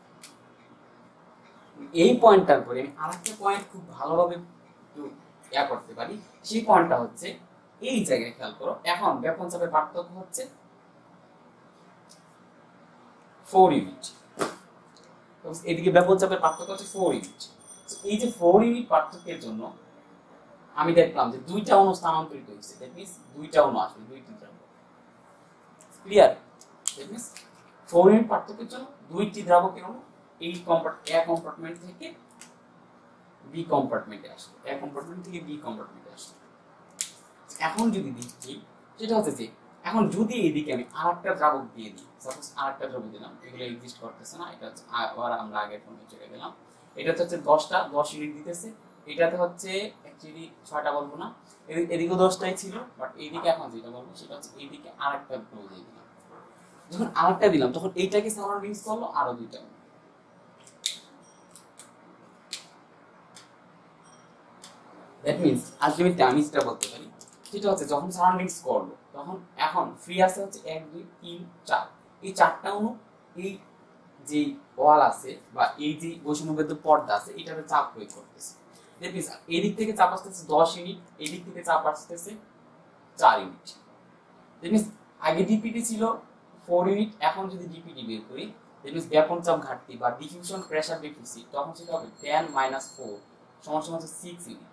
এই পয়েন্টটার পরে আমি আরেকটা পয়েন্ট খুব ভালোভাবে ইয়া করতে পারি, সেই পয়েন্টটা হচ্ছে এই জায়গায় খেয়াল করো, এখন ব্যাপন চাপের পার্থক্য হচ্ছে ফোর ইউনিট, এদিকে ব্যাপন চাপের পার্থক্য হচ্ছে ফোর ইউনিট। এই যে ফোর ইউনিট পার্থক্যের জন্য আমি দেখলাম যে দুইটা অণু স্থানান্তরিত হয়েছে, দ্যাট মিন্স দুইটা অণু আসবে, দুইটি দ্রাবক। Clear? That means four unit পার্থক্যের জন্য দুইটি দ্রাবকের অণু এই কম্পার্ট এ কম্পার্টমেন্ট থেকে বি কম্পার্টমেন্টে আসবে, এ কম্পার্টমেন্ট থেকে বি কম্পার্টমেন্টে আসবে। এখন যদি দেখি সেটা হচ্ছে যে এখন যদি এইদিকে আমি আরেকটা দ্রাবক দিয়ে দিই, সাপোজ আরেকটা দ্রাবক দিলাম, এগুলো এক্সিস্ট করতেছে না, এটা হচ্ছে আবার আমরা আগের ফর্মে চলে গেলাম, এটা হচ্ছে দশটা দশ ইউনিট দিতেছে, এটাতে হচ্ছে অ্যাকচুয়ালি ছয়টা বলবো না, এদিকে দশটাই ছিল, বাট এইদিকে এখন যেটা বলবো সেটা হচ্ছে এইদিকে আরেকটা ক্লোজ দিয়ে দিলাম। যখন আরেকটা দিলাম তখন এইটাকে সারাউন্ডিংস করলো আরো দুইটা। দ্যাট মিন্স আলটিমেটলি আমি যেটা বলতে পারি সেটা হচ্ছে যখন সারাউন্ডিংস করলো তখন এখন ফ্রি আছে হচ্ছে এক দুই তিন চার, এই চারটা অণু এই যে ওয়াল আছে বা এই যে বৈষম্যবেদ্য পর্দা আছে এটাতে চাপ প্রয়োগ করতেছে। দ্যাট মিন্স এই দিক থেকে চাপ আসতেছে দশ ইউনিট, এই দিক থেকে চাপ আসতেছে চার ইউনিট। দ্যাট মিন্স আগে ডিপিটি ছিল ফোর ইউনিট, এখন যদি ডিপিটি বের করি দ্যাট মিন্স ব্যাপন চাপ ঘাটতি বা ডিফিউশন প্রেসার ডেফিসিট, তখন সেটা হবে টেন মাইনাস ফোর সমান সমান হচ্ছে six unit.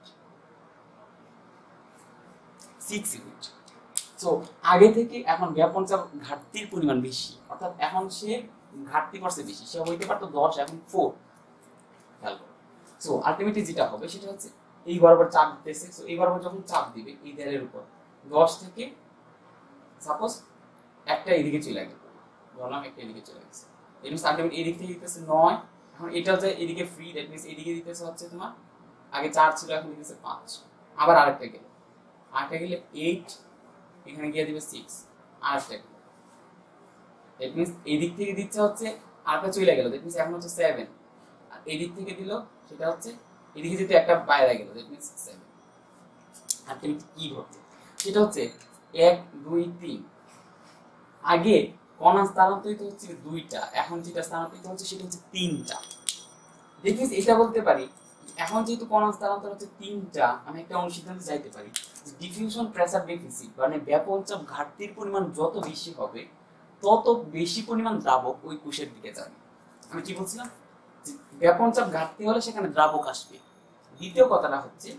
Six unit. So আগে থেকে এখন ব্যাপন চাপ ঘাটতির পরিমাণ বেশি, অর্থাৎ এখন সে ঘাটতি করছে বেশি, সে হইতে পারতো দশ এখন ফোর। খেয়াল করো, সো আলটিমেটলি যেটা হবে সেটা হচ্ছে এই বরাবর চাপ দিতেছে, সো এই বরাবর যখন চাপ দিবে এই দেয়ালের উপর দশ থেকে সাপোজ একটা এদিকে চলে গেল, ধরলাম একটা এদিকে চলে গেছে, এই মিন্স আলটিমেটলি এদিক থেকে দিতেছে নয়, এখন এটা হচ্ছে এদিকে ফ্রি, দ্যাট মিন্স এদিকে দিতেছে হচ্ছে তোমার আগে চার ছিল এখন দিতেছে পাঁচ, আবার আরেকটা গেল, আরেকটা গেলে এইট, এখানে গিয়ে দিবে সিক্স, আরেকটা গেল, দ্যাট মিন্স এই দিক থেকে দিচ্ছে হচ্ছে আরেকটা চলে গেল, দ্যাট মিন্স এখন হচ্ছে সেভেন, আর এই দিক থেকে দিল সেটা হচ্ছে এদিকে যেতে একটা বাইরে গেল, দ্যাট মিন্স সেভেন। আর তুমি কি ঘটবে সেটা হচ্ছে এক দুই তিন, আগে কণা স্থানান্তরিত হচ্ছে দুইটা, এখন যেটা স্থানান্তরিত হচ্ছে সেটা হচ্ছে তিনটা। দেখিস এটা বলতে পারি এখন যেহেতু কণা স্থানান্তর হচ্ছে তিনটা, আমি একটা অনুসিদ্ধান্তে যাইতে পারি ডিফিউশন প্রেসার ডেফিসিট মানে ব্যাপন চাপ ঘাটতির পরিমাণ যত বেশি হবে তত বেশি পরিমাণ দ্রাবক ওই কোষের দিকে যাবে। আমি কি বলছিলাম, ব্যাপন চাপ ঘাটতি হলে সেখানে দ্রাবক আসবে। দ্বিতীয় কথাটা হচ্ছে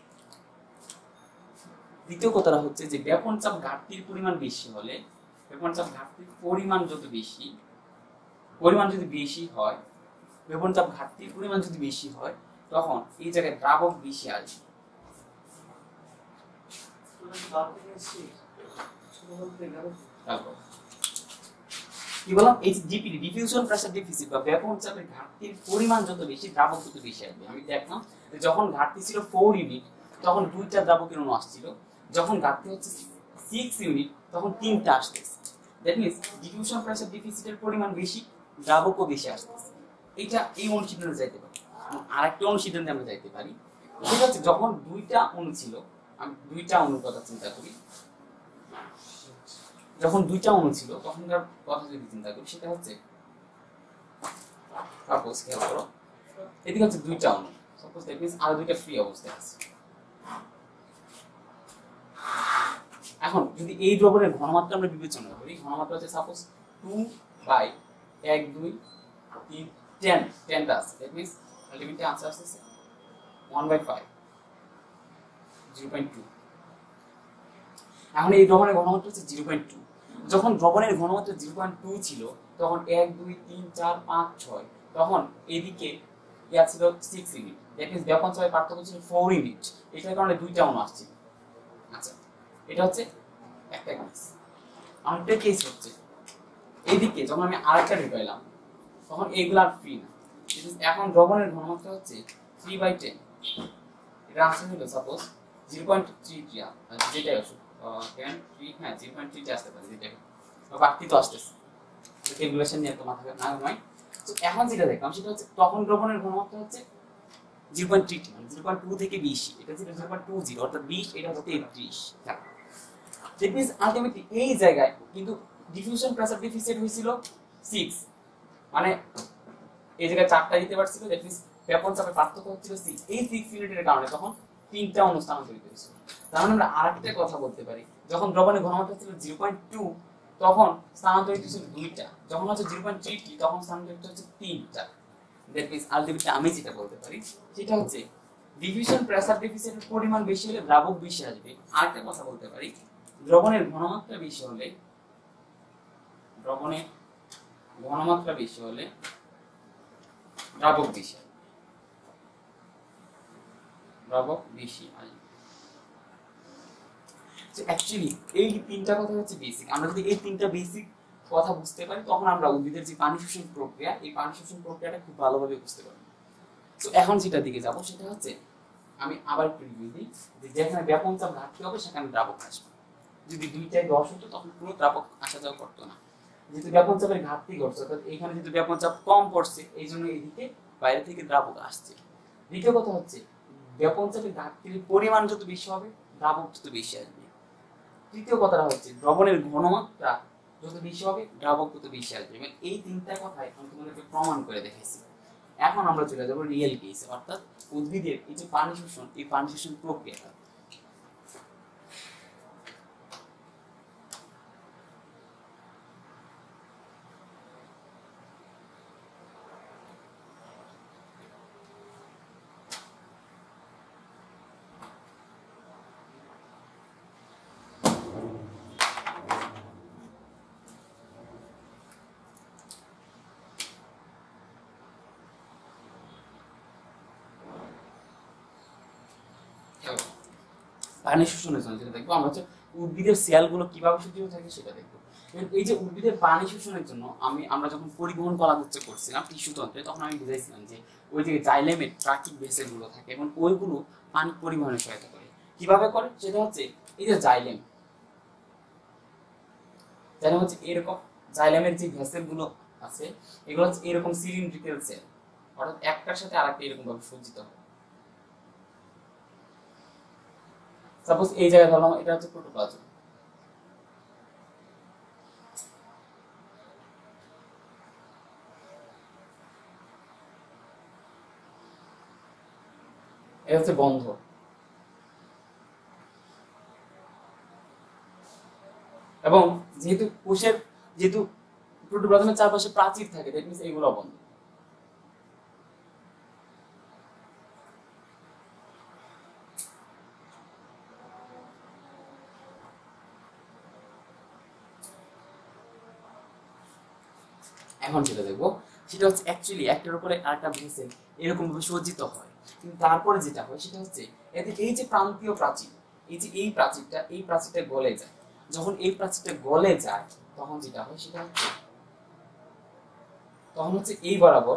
দ্বিতীয় কথাটা হচ্ছে যে ব্যাপন চাপ ঘাটতির পরিমাণ বেশি হলে, ব্যাপন চাপ ঘাটতির পরিমাণ যত বেশি পরিমাণ যদি বেশি হয় ব্যাপন চাপ ঘাটতির পরিমাণ যদি বেশি হয় তখন এই জায়গায় দ্রাবক বেশি আসবে। কি বললাম, এই ডিপিডি ডিফিউশন প্রেসার ডেফিসিট বা ব্যাপন চাপের ঘাটতির পরিমাণ যত বেশি দ্রাবক তত বেশি আসবে। আমি দেখলাম যে যখন ঘাটতি ছিল ফোর ইউনিট তখন দুইটা দ্রাবকের অণু আসছিল, যখন ঘাটতি হচ্ছে সিক্স ইউনিট তখন তিনটা আসতেছে। দ্যাট মিন্স ডিফিউশন প্রেসার ডেফিসিটের পরিমাণ বেশি, দ্রাবকও বেশি আসতেছে। এইটা এই অনুশীলনে যাইতে পারি। আরেকটা অনুশীলনে আমরা যাইতে পারি, ঠিক আছে, যখন দুইটা অণু ছিল, আমি দুইটা অণুর কথা চিন্তা করি, যখন দুইটা অণু ছিল তখনকার কথা যদি চিন্তা করি, সেটা হচ্ছে সাপোজ খেয়াল করো, এদিকে হচ্ছে দুইটা অণু, সাপোজ দ্যাট মিন্স আর দুইটা ফ্রি অবস্থায় আছে। এখন যদি এই দ্রবণের ঘনমাত্রা আমরা বিবেচনা করি, ঘনমাত্রা হচ্ছে সাপোজ টু বাই এক দুই তিন টেন টেনটা আছে, দ্যাট মিন্স আলটিমেটলি আনসার আসছে one by five zero point two. এখন এই দ্রবণের ঘনমাত্রা হচ্ছে জিরো পয়েন্ট টু। যখন দ্রবণের ঘনমাত্রা জিরো পয়েন্ট টু ছিল তখন এক দুই তিন চার পাঁচ ছয়, তখন এদিকে ইয়া ছিল সিক্স ইউনিট, দ্যাট মিন্স ব্যাপন চাপের পার্থক্য ছিল ফোর ইউনিট। এটার কারণে দুইটা অণু আসছে। আচ্ছা, এটা হচ্ছে একটা কেস। আরেকটা কেস হচ্ছে এইদিকে যখন আমি আরেকটা ঢুকাইলাম তখন এগুলো আর ফ্রি না। এখন দ্রবণের ঘনমাত্রা হচ্ছে থ্রি বাই টেন, এটা আনসার হলো suppose zero point three three, যেটাই আসুক টেন থ্রি, হ্যাঁ জিরো পয়েন্ট থ্রিটা আসতে পারে, যেটাই বাড়তি তো আসতেছে, ক্যালকুলেশন নিয়ে তো মাথা না নয়। তো এখন যেটা দেখলাম সেটা হচ্ছে তখন দ্রবণের ঘনমাত্রা হচ্ছে zero point three three, zero point two থেকে বেশি, এটা ছিল জিরো পয়েন্ট টু জিরো, অর্থাৎ বিশ, এটা হচ্ছে তেত্রিশ। দ্যাট মিন্স আলটিমেটলি এই জায়গায় কিন্তু ডিফিউশন প্রেসার ডেফিসিট হয়েছিল সিক্স, মানে এই জায়গায় চারটা দিতে পারছিল, দ্যাট মিন্স ব্যাপন চাপের পার্থক্য হচ্ছিল সিক্স। এই সিক্স ইউনিটের কারণে তখন তিনটা অণু স্থানান্তরিত হয়েছিল। তার মানে আমরা আরেকটা কথা বলতে পারি, যখন দ্রবণের ঘনমাত্রা ছিল জিরো পয়েন্ট টু তখন স্থানান্তরিত ছিল দুইটা, যখন হচ্ছে জিরো পয়েন্ট থ্রি থ্রি তখন স্থানান্তরিত হচ্ছে তিনটা। দ্যাট মিন্স আলটিমেটলি আমি যেটা বলতে পারি সেটা হচ্ছে ডিফিউশন প্রেসার ডেফিসিটের পরিমাণ বেশি হলে দ্রাবক বেশি আসবে। আরেকটা কথা বলতে পারি, দ্রবণের ঘনমাত্রা বেশি হলে দ্রবণের ঘনমাত্রা বেশি হলে দ্রাবক বেশি আসবে, দ্রাবক বেশি আসবে। অ্যাকচুয়ালি এই তিনটা কথা হচ্ছে বেসিক। আমরা যদি এই তিনটা বেসিক কথা বুঝতে পারি তখন আমরা উদ্ভিদের যে পানি শোষণ প্রক্রিয়া, এই পানি শোষণ প্রক্রিয়াটা খুব ভালোভাবে বুঝতে পারবো। তো এখন যেটা দিকে যাব সেটা হচ্ছে, আমি আবার একটু রিভিউ দিই, যে যেখানে ব্যাপন চাপ ঘাটতি হবে সেখানে দ্রাবক আসবে। যদি দুইটাই দশ হতো তখন কোনো দ্রাবক আসা যাওয়া করতো না। যেহেতু ব্যাপন চাপের ঘাটতি ঘটছে, অর্থাৎ এখানে যেহেতু ব্যাপন চাপ কম পড়ছে এই জন্য এইদিকে বাইরে থেকে দ্রাবক আসছে। দ্বিতীয় কথা হচ্ছে ব্যাপন চাপের ঘাটতির পরিমাণ যত বেশি হবে দ্রাবক তত বেশি আসবে। তৃতীয় কথাটা হচ্ছে দ্রবণের ঘনমাত্রা যত বেশি হবে দ্রাবক তত বেশি আসবে। এবং এই তিনটা কথাই আমি তোমাদেরকে প্রমাণ করে দেখেছি। এখন আমরা চলে যাবো রিয়েল কেসে, অর্থাৎ উদ্ভিদের এই যে পানি শোষণ, এই পানি শোষণ প্রক্রিয়াটা। পানি শোষণের জন্য যেটা দেখবো আমরা হচ্ছে উদ্ভিদের সেলগুলো কিভাবে সক্রিয় থাকে সেটা দেখবো। এই যে উদ্ভিদের পানি শোষণের জন্য আমি আমরা যখন পরিবহন কলাগুচ্ছ করছিলাম টিস্যু তন্ত্রে, তখন আমি বুঝাইছিলাম যে ওই যে জাইলেমের ট্রাকিক ভেসেলগুলো থাকে এবং ওইগুলো পানি পরিবহনে সহায়তা করে। কিভাবে করে সেটা হচ্ছে এই যে জাইলেম, জাইলেম হচ্ছে এরকম, জাইলেমের যে ভেসেলগুলো আছে এগুলো হচ্ছে এরকম সিলিন্ড্রিক্যাল সেল, অর্থাৎ একটার সাথে আরেকটা এরকম ভাবে সজ্জিত হয়। সাপোজ এই জায়গায় ধরলাম এটা হচ্ছে প্রোটোপ্লাজম, এটা হচ্ছে বন্ধ, এবং যেহেতু কোষের যেহেতু প্রোটোপ্লাজমের চারপাশে প্রাচীর থাকে, দ্যাট মিন্স এইগুলো বন্ধ। এখন যেটা দেখবো সেটা হচ্ছে অ্যাকচুয়ালি একটার উপরে আরেকটা ভেসেল এরকম ভাবে সজ্জিত হয়, কিন্তু তারপরে যেটা হয় সেটা হচ্ছে এতে এই যে প্রান্তীয় প্রাচীর, এই যে এই প্রাচীরটা এই প্রাচীরটা গলে যায়। যখন এই প্রাচীরটা গলে যায় তখন যেটা হয় সেটা হচ্ছে তখন হচ্ছে এই বরাবর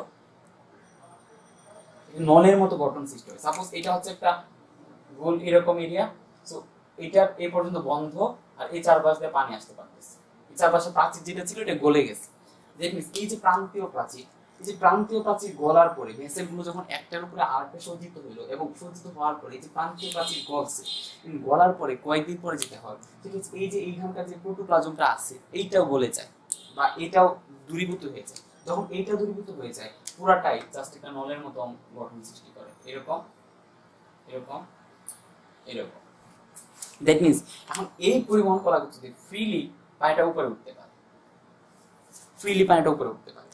নলের মতো গঠন সৃষ্টি হয়। সাপোজ এটা হচ্ছে একটা গোল এরকম এরিয়া, সো এটার এই পর্যন্ত বন্ধ, আর এই চারপাশ দিয়ে পানি আসতে পারতেছে। এই চারপাশে প্রাচীর যেটা ছিল এটা গলে গেছে। দেখুন এই যে প্রান্তীয় প্রাচীর, এই যে প্রান্তীয় প্রাচীর গলার পরে ভেসেলগুলো যখন একটার উপরে আরেকটা সজ্জিত হইলো এবং সজ্জিত হওয়ার পরে এই যে প্রান্তীয় প্রাচীর গলছে, গলার পরে কয়েকদিন পরে যেটা হয় ঠিক আছে এই যে এইখানকার যে প্রোটোপ্লাজমটা আছে এইটাও গলে যায় বা এটাও দূরীভূত হয়ে যায়। যখন এইটা দূরীভূত হয়ে যায় পুরাটাই জাস্ট একটা নলের মতো গঠন সৃষ্টি করে, এরকম এরকম এরকম। দ্যাট মিন্স এখন এই পরিবহন করা যদি ফ্রিলি পানিটা উপরে উঠতে পারে, ফ্রিলি পানিটা উপরে উঠতে পারে।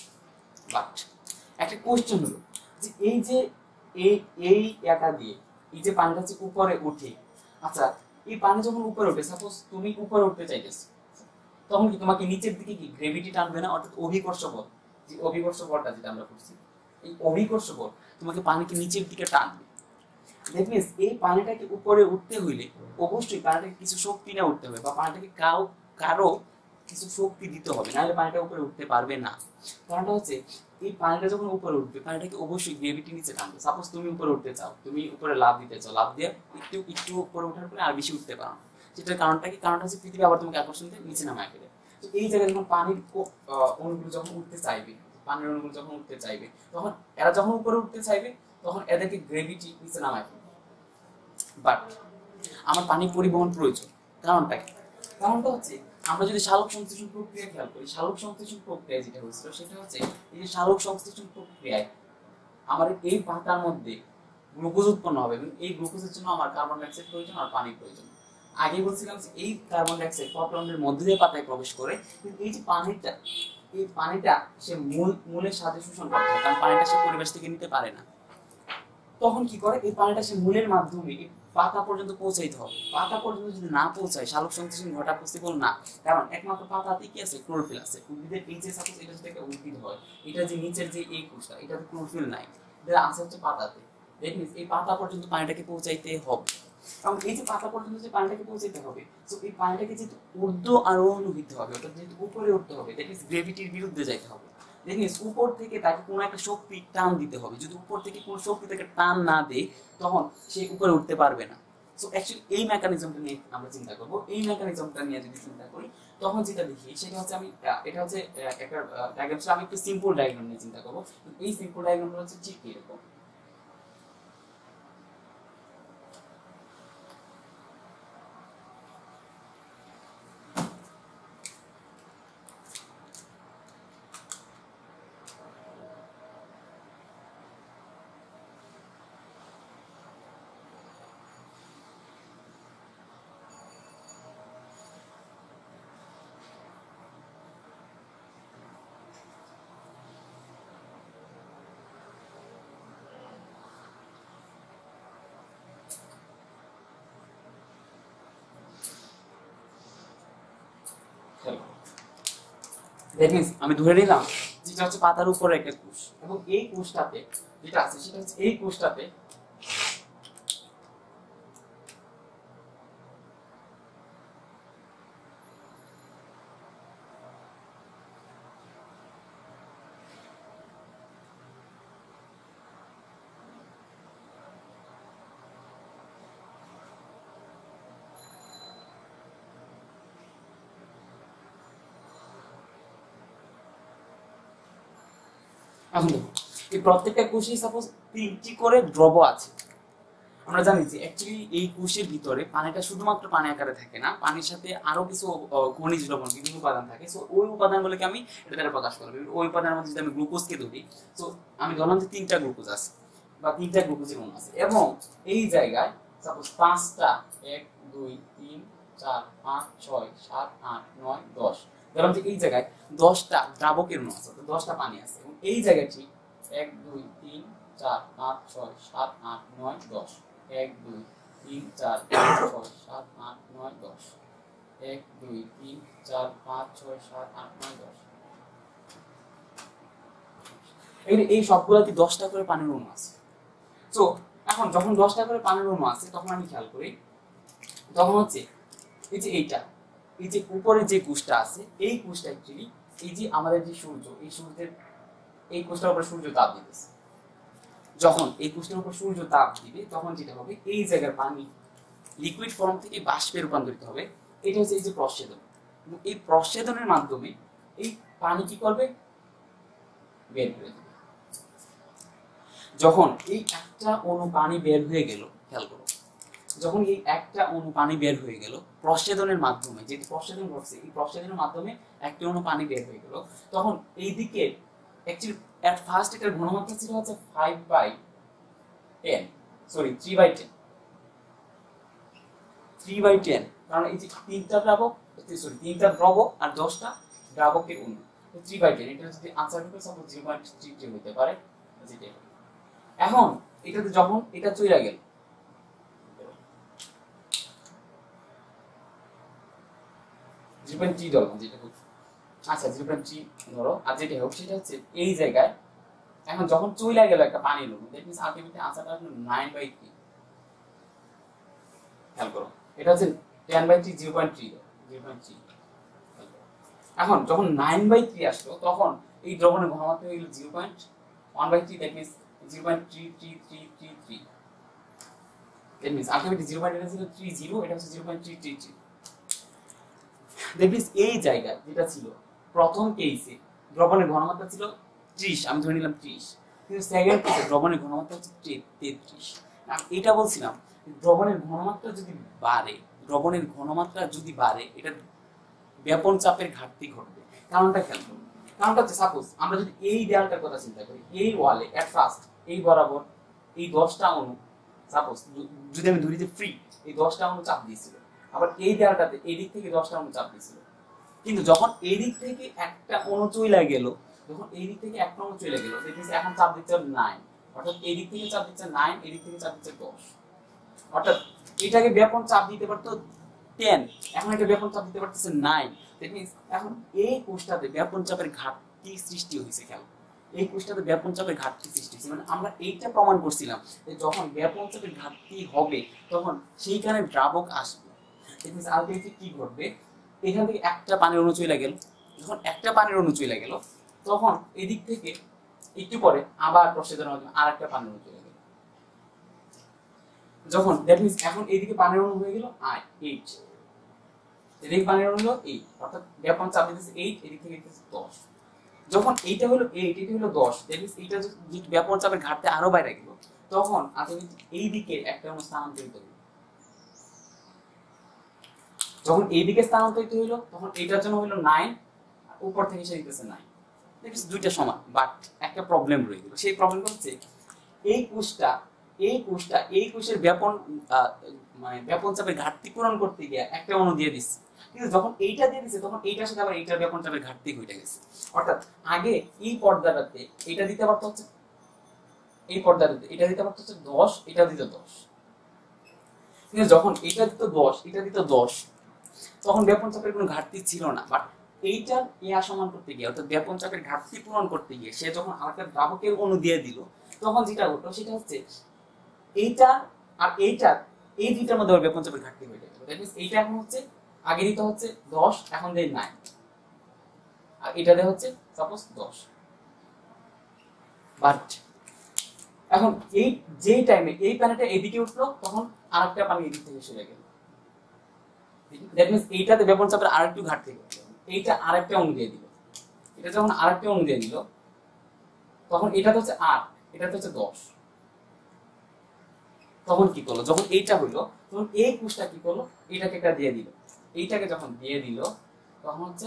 বাট একটা কোশ্চেন হলো যে এই যে এই এই একা দিয়ে এই যে পানিটা যে উপরে উঠে, আচ্ছা এই পানি যখন উপরে ওঠে, সাপোজ তুমি উপরে উঠতে চাইতেছো, তখন কি তোমাকে নিচের দিকে কি গ্রেভিটি টানবে না? অর্থাৎ অভিকর্ষ বল, যে অভিকর্ষ বলটা যেটা আমরা করছি, এই অভিকর্ষ বল তোমাকে পানিকে নিচের দিকে টানবে। দ্যাট মিন্স এই পানিটাকে উপরে উঠতে হইলে অবশ্যই পানিটাকে কিছু শক্তি না উঠতে হবে, বা পানিটাকে কাউ কারো কিছু শক্তি দিতে হবে, নাহলে পানিটা উপরে উঠতে পারবে না। কারণটা হচ্ছে এই পানিটা যখন উপরে উঠবে পানিটাকে অবশ্যই গ্রেভিটি নিচে টানবে। সাপোজ তুমি উপরে উঠতে চাও, তুমি উপরে লাফ দিতে চাও, লাফ দিয়ে একটু একটু উপরে ওঠার পরে আর বেশি উঠতে পারো না। সেটার কারণটা কি? কারণটা হচ্ছে পৃথিবী আবার তোমাকে আকর্ষণ দিয়ে নিচে নামায় ফেলে। তো এই জায়গায় যখন পানির অণুগুলো যখন উঠতে চাইবে, পানির অণুগুলো যখন উঠতে চাইবে, তখন এরা যখন উপরে উঠতে চাইবে তখন এদেরকে গ্রেভিটি নিচে নামায় ফেলবে। বাট আমার পানি পরিবহন প্রয়োজন, কারণটা কি? কারণটা হচ্ছে আমরা যদি সালোক সংশ্লেষণ প্রক্রিয়া খেয়াল করি, সালোক সংশ্লেষণ প্রক্রিয়া যেটা হয়েছিল সেটা হচ্ছে এই যে সালোক সংশ্লেষণ প্রক্রিয়ায় আমার এই পাতার মধ্যে গ্লুকোজ উৎপন্ন হবে এবং এই গ্লুকোজের জন্য আমার কার্বন ডাইঅক্সাইড প্রয়োজন আর পানি প্রয়োজন। আগে বলছিলাম যে এই কার্বন ডাইঅক্সাইড পত্ররন্ধ্রের মধ্যে দিয়ে পাতায় প্রবেশ করে, কিন্তু এই যে পানিটা এই পানিটা সে মূল মূলের সাথে শোষণ করতে হয়, কারণ পানিটা সে পরিবেশ থেকে নিতে পারে না। তখন কি করে এই পানিটা সে মূলের মাধ্যমে পাতা পর্যন্ত পৌঁছাইতে হবে। পাতা পর্যন্ত যদি না পৌঁছায় সালোক সংশ্লেষণ ঘটা পসিবল না, কারণ একমাত্র পাতাতে কি আছে? ক্লোরোফিল আছে। উদ্ভিদের এই যে সাপোজ এটা যদি একটা উদ্ভিদ হয়, এটা যে নিচের যে এই কোষটা এটাতে ক্লোরোফিল নাই, এটা আছে হচ্ছে পাতাতে। দ্যাট মিন্স এই পাতা পর্যন্ত পানিটাকে পৌঁছাইতে হবে, এবং এই যে পাতা পর্যন্ত যে পানিটাকে পৌঁছাইতে হবে, তো এই পানিটাকে যেহেতু ঊর্ধ্ব আরোহণ হইতে হবে, অর্থাৎ যেহেতু উপরে উঠতে হবে, দ্যাট মিন্স গ্রেভিটির বিরুদ্ধে যাইতে হবে। দেখিস উপর থেকে তাকে কোনো একটা শক্তি টান দিতে হবে। যদি উপর থেকে কোনো শক্তি তাকে টান না দেয় তখন সে উপরে উঠতে পারবে না। সো অ্যাকচুয়ালি এই মেকানিজমটা নিয়ে আমরা চিন্তা করব। এই মেকানিজমটা নিয়ে যদি চিন্তা করি তখন যেটা দেখি সেটা হচ্ছে আমি এটা হচ্ছে একটা ডায়াগ্রাম, আমি একটু সিম্পল ডায়াগ্রাম নিয়ে চিন্তা করব। এই সিম্পল ডায়াগ্রামটা হচ্ছে ঠিক এরকম। দ্যাট মিন্স আমি ধরে নিলাম যেটা হচ্ছে পাতার উপরে একটা কোষ, এবং এই কোষটাতে যেটা আছে সেটা হচ্ছে এই কোষটাতে এখন দেখো এই প্রত্যেকটা কোষে সাপোজ তিনটি করে দ্রব আছে। আমরা জানি যে অ্যাকচুয়ালি এই কোষের ভিতরে পানিটা শুধুমাত্র পানি আকারে থাকে না, পানির সাথে আরো কিছু খনিজ লবণ বিভিন্ন উপাদান থাকে। সো ওই উপাদানগুলোকে আমি এটা দ্বারা প্রকাশ করব। ওই উপাদানের মধ্যে যদি আমি গ্লুকোজকে ধরি, সো আমি ধরলাম যে তিনটা গ্লুকোজ আছে বা তিনটা গ্লুকোজের অণু আছে, এবং এই জায়গায় সাপোজ পাঁচটা এক দুই তিন চার পাঁচ ছয় সাত আট নয় দশ ধরলাম যে এই জায়গায় দশটা দ্রাবকের অণু আছে, দশটা পানি আছে, এবং এই জায়গায় ঠিক এক দুই তিন চার পাঁচ ছয় সাত আট নয় দশ, এক দুই তিন চার পাঁচ ছয় সাত আট নয় দশ, এক দুই তিন চার পাঁচ ছয় সাত আট নয় দশ। এই সবগুলাতে দশটা করে পানির অণু আছে। তো এখন যখন দশটা করে পানির অণু আছে তখন আমি খেয়াল করি, তখন হচ্ছে এই যে এইটা, এই যে উপরে যে কোষটা আছে, এই কোষটা অ্যাকচুয়ালি এই যে আমাদের যে সূর্য, এই সূর্যের এই কোষটার উপর সূর্য তাপ দিতেছে। যখন এই কোষটার উপর সূর্য তাপ দিবে তখন যেটা হবে, এই জায়গার পানি লিকুইড ফর্ম থেকে বাষ্পে রূপান্তরিত হবে। এটা হচ্ছে এই যে প্রস্বেদন, এই প্রস্বেদনের মাধ্যমে এই পানি কি করবে, বের করে দেবে। যখন এই একটা অণু পানি বের হয়ে গেল, খেয়াল করো, যখন এই একটা অণু পানি বের হয়ে গেল প্রস্বেদনের মাধ্যমে, যে প্রস্বেদন ঘটছে এই প্রস্বেদনের মাধ্যমে একটা অণু পানি বের হয়ে গেল, তখন এইদিকে অ্যাকচুয়ালি এট ফার্স্ট এটার ঘনমাত্রা ছিল হচ্ছে five by ten, sorry three by ten, three by ten, কারণ এই যে তিনটা দ্রাবক, সরি তিনটা দ্রবক আর দশটা দ্রাবকের অণু, থ্রি বাই টেন, এটা যদি আনসার করতে suppose zero point three three হতে পারে। এখন এটাতে যখন এটা চলে গেল, জিরো পয়েন্ট থ্রি ধরো, যেটা হোক, আচ্ছা জিরো পয়েন্ট থ্রি ধরো, আর যেটা হোক সেটা হচ্ছে এই জায়গায় এখন যখন চলে গেল একটা পানির অণু, দ্যাট মিন্স আলটিমেটলি আনসারটা আসলে নাইন বাই থ্রি। খেয়াল করো, এটা হচ্ছে ten by three, zero point three, zero point three. এখন যখন নাইন বাই থ্রি আসলো তখন এই দ্রবণের ঘনমাত্রা হয়ে গেল zero point one by three, that means zero point three three three three three. That means ultimately zero point এটা ছিল থ্রি জিরো, এটা হচ্ছে zero point three three three. That means এই জায়গায় যেটা ছিল প্রথম কেসে দ্রবণের ঘনমাত্রা ছিল ত্রিশ, আমি ধরে নিলাম ত্রিশ, কিন্তু সেকেন্ড কেসে দ্রবণের ঘনমাত্রা হচ্ছে তেত্রিশ। আমি এটা বলছিলাম দ্রবণের ঘনমাত্রা যদি বাড়ে, দ্রবণের ঘনমাত্রা যদি বাড়ে এটা ব্যাপন চাপের ঘাটতি ঘটবে। কারণটা খেয়াল করুন, কারণটা হচ্ছে সাপোজ আমরা যদি এই দেয়ালটার কথা চিন্তা করি, এই ওয়ালে এট ফার্স্ট এই বরাবর এই দশটা অণু, সাপোজ যদি আমি ধরি যে ফ্রি, এই দশটা অণু চাপ দিয়েছিল, আবার এই দেয়ালটাতে এই দিক থেকে দশটা অণু চাপ দিয়েছিল, কিন্তু যখন এই দিক থেকে একটা অণু চলে গেল, যখন এই দিক থেকে একটা অণু চলে গেল, এখন চাপ দিচ্ছে নাইন, অর্থাৎ এই দিক থেকে চাপ দিচ্ছে নাইন, এই দিক থেকে চাপ দিচ্ছে দশ, অর্থাৎ এটাকে ব্যাপন চাপ দিতে পারতো টেন, এখন এটা ব্যাপন চাপ দিতে পারতেছে নাইন। দ্যাট মিন্স এখন এই কোষটাতে ব্যাপন চাপের ঘাটতি সৃষ্টি হয়েছে। খেয়াল, এই কোষটাতে ব্যাপন চাপের ঘাটতি সৃষ্টি হয়েছে, মানে আমরা এইটা প্রমাণ করছিলাম যে যখন ব্যাপন চাপের ঘাটতি হবে তখন সেইখানে দ্রাবক আসবে। দ্যাট মিন্স আলটিমেটলি কি ঘটবে, এখান থেকে একটা পানির অণু চলে গেল, যখন একটা পানির অণু চলে গেল তখন এদিক থেকে একটু পরে আবার প্রস্বেদনের মাধ্যমে আর একটা পানির অণু চলে গেল, যখন দ্যাট মিন্স এখন এইদিকে পানির অণু হয়ে গেল আই এইট, এদিকে পানির অণু হলো এইট, অর্থাৎ ব্যাপন চাপ দিতেছে এইট, এদিক থেকে দিতেছে দশ। যখন এইটা হলো এইট, এটা হলো দশ, দ্যাট মিন্স এইটা যদি ব্যাপন চাপের ঘাটতি আরো বাইরে গেল তখন আলটিমেটলি এই দিকে একটা অণু স্থানান্তরিত হলো, যখন এইদিকে স্থানান্তরিত হইলো তখন এইটার জন্য হইলো নাইন, উপর থেকে সে দিতেছে নাইন, দ্যাট মিন্স দুইটা সমান। বাট একটা প্রবলেম রয়ে গেল, সেই প্রবলেমটা হচ্ছে এই কোষটা এই কোষটা এই কোষের ব্যাপন মানে ব্যাপন চাপের ঘাটতি পূরণ করতে গিয়ে একটা অণু দিয়ে দিচ্ছে, কিন্তু যখন এইটা দিয়ে দিচ্ছে তখন এইটার সাথে আবার এইটার ব্যাপন চাপের ঘাটতি হয়ে গেছে। অর্থাৎ আগে এই পর্দাটাতে এটা দিতে পারতো হচ্ছে, এই পর্দাটাতে এটা দিতে পারতো হচ্ছে দশ, এটা দিত দশ, কিন্তু যখন এটা দিত দশ, এটা দিত দশ, তখন ব্যাপন চাপের কোনো ঘাটতি ছিল না। বাট এইটার ইয়া সমান করতে গিয়ে, অর্থাৎ ব্যাপন চাপের ঘাটতি পূরণ করতে গিয়ে সে যখন আরেকটা দ্রাবকের অণু দিয়ে দিল তখন যেটা হলো সেটা হচ্ছে এইটা আর এইটার এই দুইটার মধ্যে ব্যাপন চাপের ঘাটতি হয়ে যাবে। দ্যাট মিন্স এইটা এখন হচ্ছে আগে দিতে হচ্ছে দশ, এখন দেয় নাইন, আর এটা দেয় হচ্ছে সাপোজ দশ। বাট এখন এই যে টাইমে এই পানিটা এদিকে উঠলো তখন আরেকটা পানি এদিক থেকে সরে গেল, দ্যাট মিন্স এইটাতে ব্যাপন চাপের আরেকটু ঘাটতি হলো, এইটা আরেকটা অণু দিয়ে দিল, এটা যখন আরেকটা অণু দিয়ে দিল তখন এটা হচ্ছে আট, এটা হচ্ছে দশ, তখন কি করলো, যখন এইটা হইলো তখন এই কোষটা কি করলো, এইটাকে একটা দিয়ে দিল, এইটাকে যখন দিয়ে দিল তখন হচ্ছে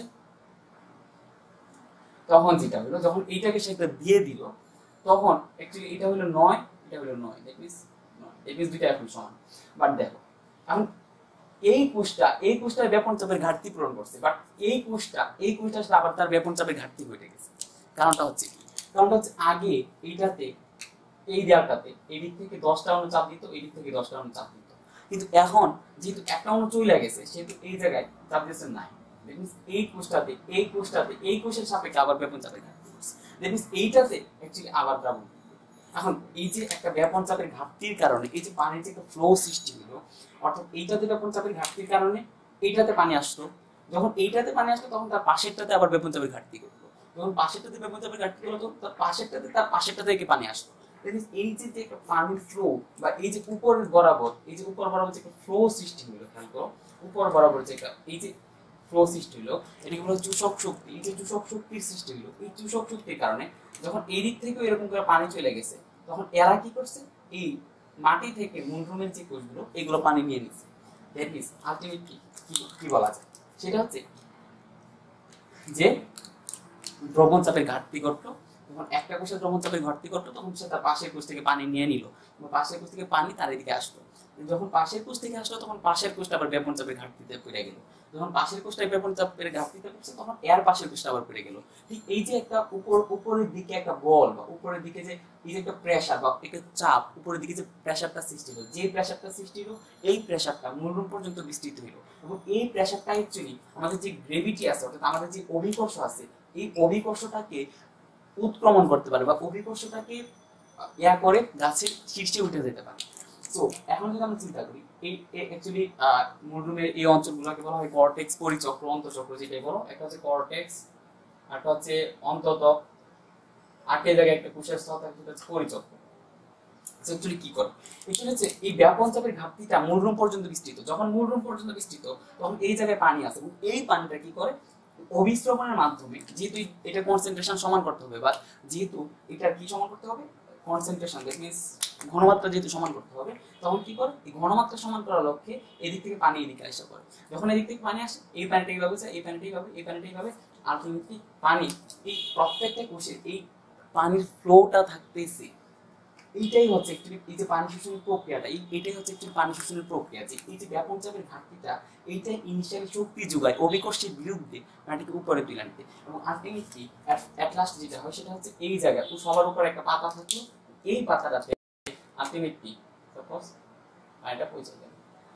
তখন যেটা হলো যখন এইটাকে সেটা দিয়ে দিল তখন অ্যাকচুয়ালি এটা হলো নয়, এটা হলো নয়, দ্যাট মিন্স দ্যাট মিন্স দুইটা এখন সমান। বাট দেখো এখন এই কোষটা এই কোষটার ব্যাপন চাপের ঘাটতি পূরণ করছে, বাট এই কোষটা এই কোষটা আসলে আবার তার ব্যাপন চাপের ঘাটতি ঘটে গেছে। কারণটা হচ্ছে কি, কারণটা হচ্ছে আগে এইটাতে এই দেয়ালটাতে এই দিক থেকে দশটা অণু চাপ দিত, এই দিক থেকে দশটা অণু চাপ দিত, কিন্তু এখন যেহেতু একটা অণু চলে গেছে সেহেতু এই জায়গায় চাপ দিচ্ছে নাই। দ্যাট মিন্স এই কোষটাতে এই কোষটাতে এই কোষের সাপেক্ষে আবার ব্যাপন চাপের ঘাটতি পড়ছে। দ্যাট মিন্স এইটাতে অ্যাকচুয়ালি আবার দ্রাবণ। এখন এই যে একটা ব্যাপন চাপের ঘাটতির কারণে এই যে পানির যে একটা ফ্লো সৃষ্টি হলো, অর্থাৎ এইটাতে ব্যাপন চাপের ঘাটতির কারণে এইটাতে পানি আসতো, যখন এইটাতে পানি আসতো তখন তার পাশেরটাতে আবার ব্যাপন চাপের ঘাটতি করলো, যখন পাশেরটাতে ব্যাপন চাপের ঘাটতি করলো তার পাশেরটাতে তার পাশেরটা থেকে পানি আসতো। এই যে যে একটা পানির ফ্লো বা এই যে উপরের বরাবর এই যে উপর বরাবর যে একটা ফ্লো সৃষ্টি হলো, খেয়াল করো উপর বরাবর যে একটা এই যে ফ্লো সৃষ্টি হলো এটাকে বলা হয় চুষক শক্তি। এই যে চুষক শক্তির সৃষ্টি হলো, এই চুষক শক্তির কারণে যখন এই দিক থেকে এরকম করে পানি চলে গেছে তখন এরা কি করছে, এই মাটি থেকে মূলভূমির যে কোষগুলো এগুলো পানি নিয়ে নিচ্ছে। দ্যাট মিন্স আলটিমেটলি কি বলা যায় সেটা হচ্ছে যে দ্রবণ চাপের ঘাটতি ঘটলো, যখন একটা কোষের দ্রবণ চাপের ঘাটতি ঘটলো তখন সে তার পাশের কোষ থেকে পানি নিয়ে নিল, পাশের কোষ থেকে পানি তার এদিকে আসলো, যখন পাশের কোষ থেকে আসলো তখন পাশের কোষটা আবার ব্যাপন চাপের ঘাটতিতে পড়ে গেল, যখন পাশের কোষটা ব্যাপন চাপের ঘাটতিতে পড়ছে তখন এর পাশের কোষটা আবার পড়ে গেল। ঠিক এই যে একটা উপর উপরের দিকে একটা বল বা উপরের দিকে যে এই যে একটা প্রেসার বা একটা চাপ উপরের দিকে যে প্রেসারটা সৃষ্টি হলো, যে প্রেসারটা সৃষ্টি হলো এই প্রেসারটা মূলরূপ পর্যন্ত বিস্তৃত হলো, এবং এই প্রেসারটা অ্যাকচুয়ালি আমাদের যে গ্রেভিটি আছে অর্থাৎ আমাদের যে অভিকর্ষ আছে এই অভিকর্ষটাকে উৎক্রমণ করতে পারে বা অভিকর্ষটাকে ইয়া করে গাছের শীর্ষে উঠে যেতে পারে। সো এখন যদি আমরা চিন্তা করি এই অ্যাকচুয়ালি মূলরূপের এই অঞ্চলগুলোকে বলা হয় কর্টেক্স, পরিচক্র, অন্তঃচক্র যেটাই বলো, একটা হচ্ছে কর্টেক্স আরটা হচ্ছে অন্ততক, আটের জায়গায় একটা কোষের স্তর থাকে সেটা হচ্ছে পরিচক্র। অ্যাকচুয়ালি কি করে অ্যাকচুয়ালি হচ্ছে এই ব্যাপন চাপের ঘাটতিটা মূলরূপ পর্যন্ত বিস্তৃত, যখন মূলরূপ পর্যন্ত বিস্তৃত তখন এই জায়গায় পানি আছে এবং এই পানিটা কি করে অভিস্রবণের মাধ্যমে, যেহেতু এটা কনসেন্ট্রেশন সমান করতে হবে বা যেহেতু এটা কি সমান করতে হবে কনসেন্ট্রেশন দ্যাট মিন্স ঘনমাত্রা যেহেতু সমান করতে হবে তখন কি করে এই ঘনমাত্রা সমান করার লক্ষ্যে এদিক থেকে পানি এদিকে আসা করে, যখন এদিক থেকে পানি আসে এই পানিটা এইভাবে যায় এই পানিটা এইভাবে এই পানিটা এইভাবে আলটিমেটলি পানি এই প্রত্যেকটা কোষে এই পানির ফ্লোটা থাকতেছে। এইটাই হচ্ছে একচুয়ালি এই যে পানি শোষণের প্রক্রিয়াটা এই এটাই হচ্ছে একচুয়ালি পানি শোষণের প্রক্রিয়া, যে এই যে ব্যাপন চাপের ঘাটতিটা এইটাই ইনিশিয়ালি শক্তি যোগায় অভিকর্ষের বিরুদ্ধে পানিটাকে উপরে তুলে আনতে, এবং আলটিমেটলি এট লাস্ট যেটা হয় সেটা হচ্ছে এই জায়গায় সবার উপরে একটা পাতা থাকলো, এই পাতাটাতে আলটিমেটলি সাপোজ পানিটা পৌঁছে যাবে।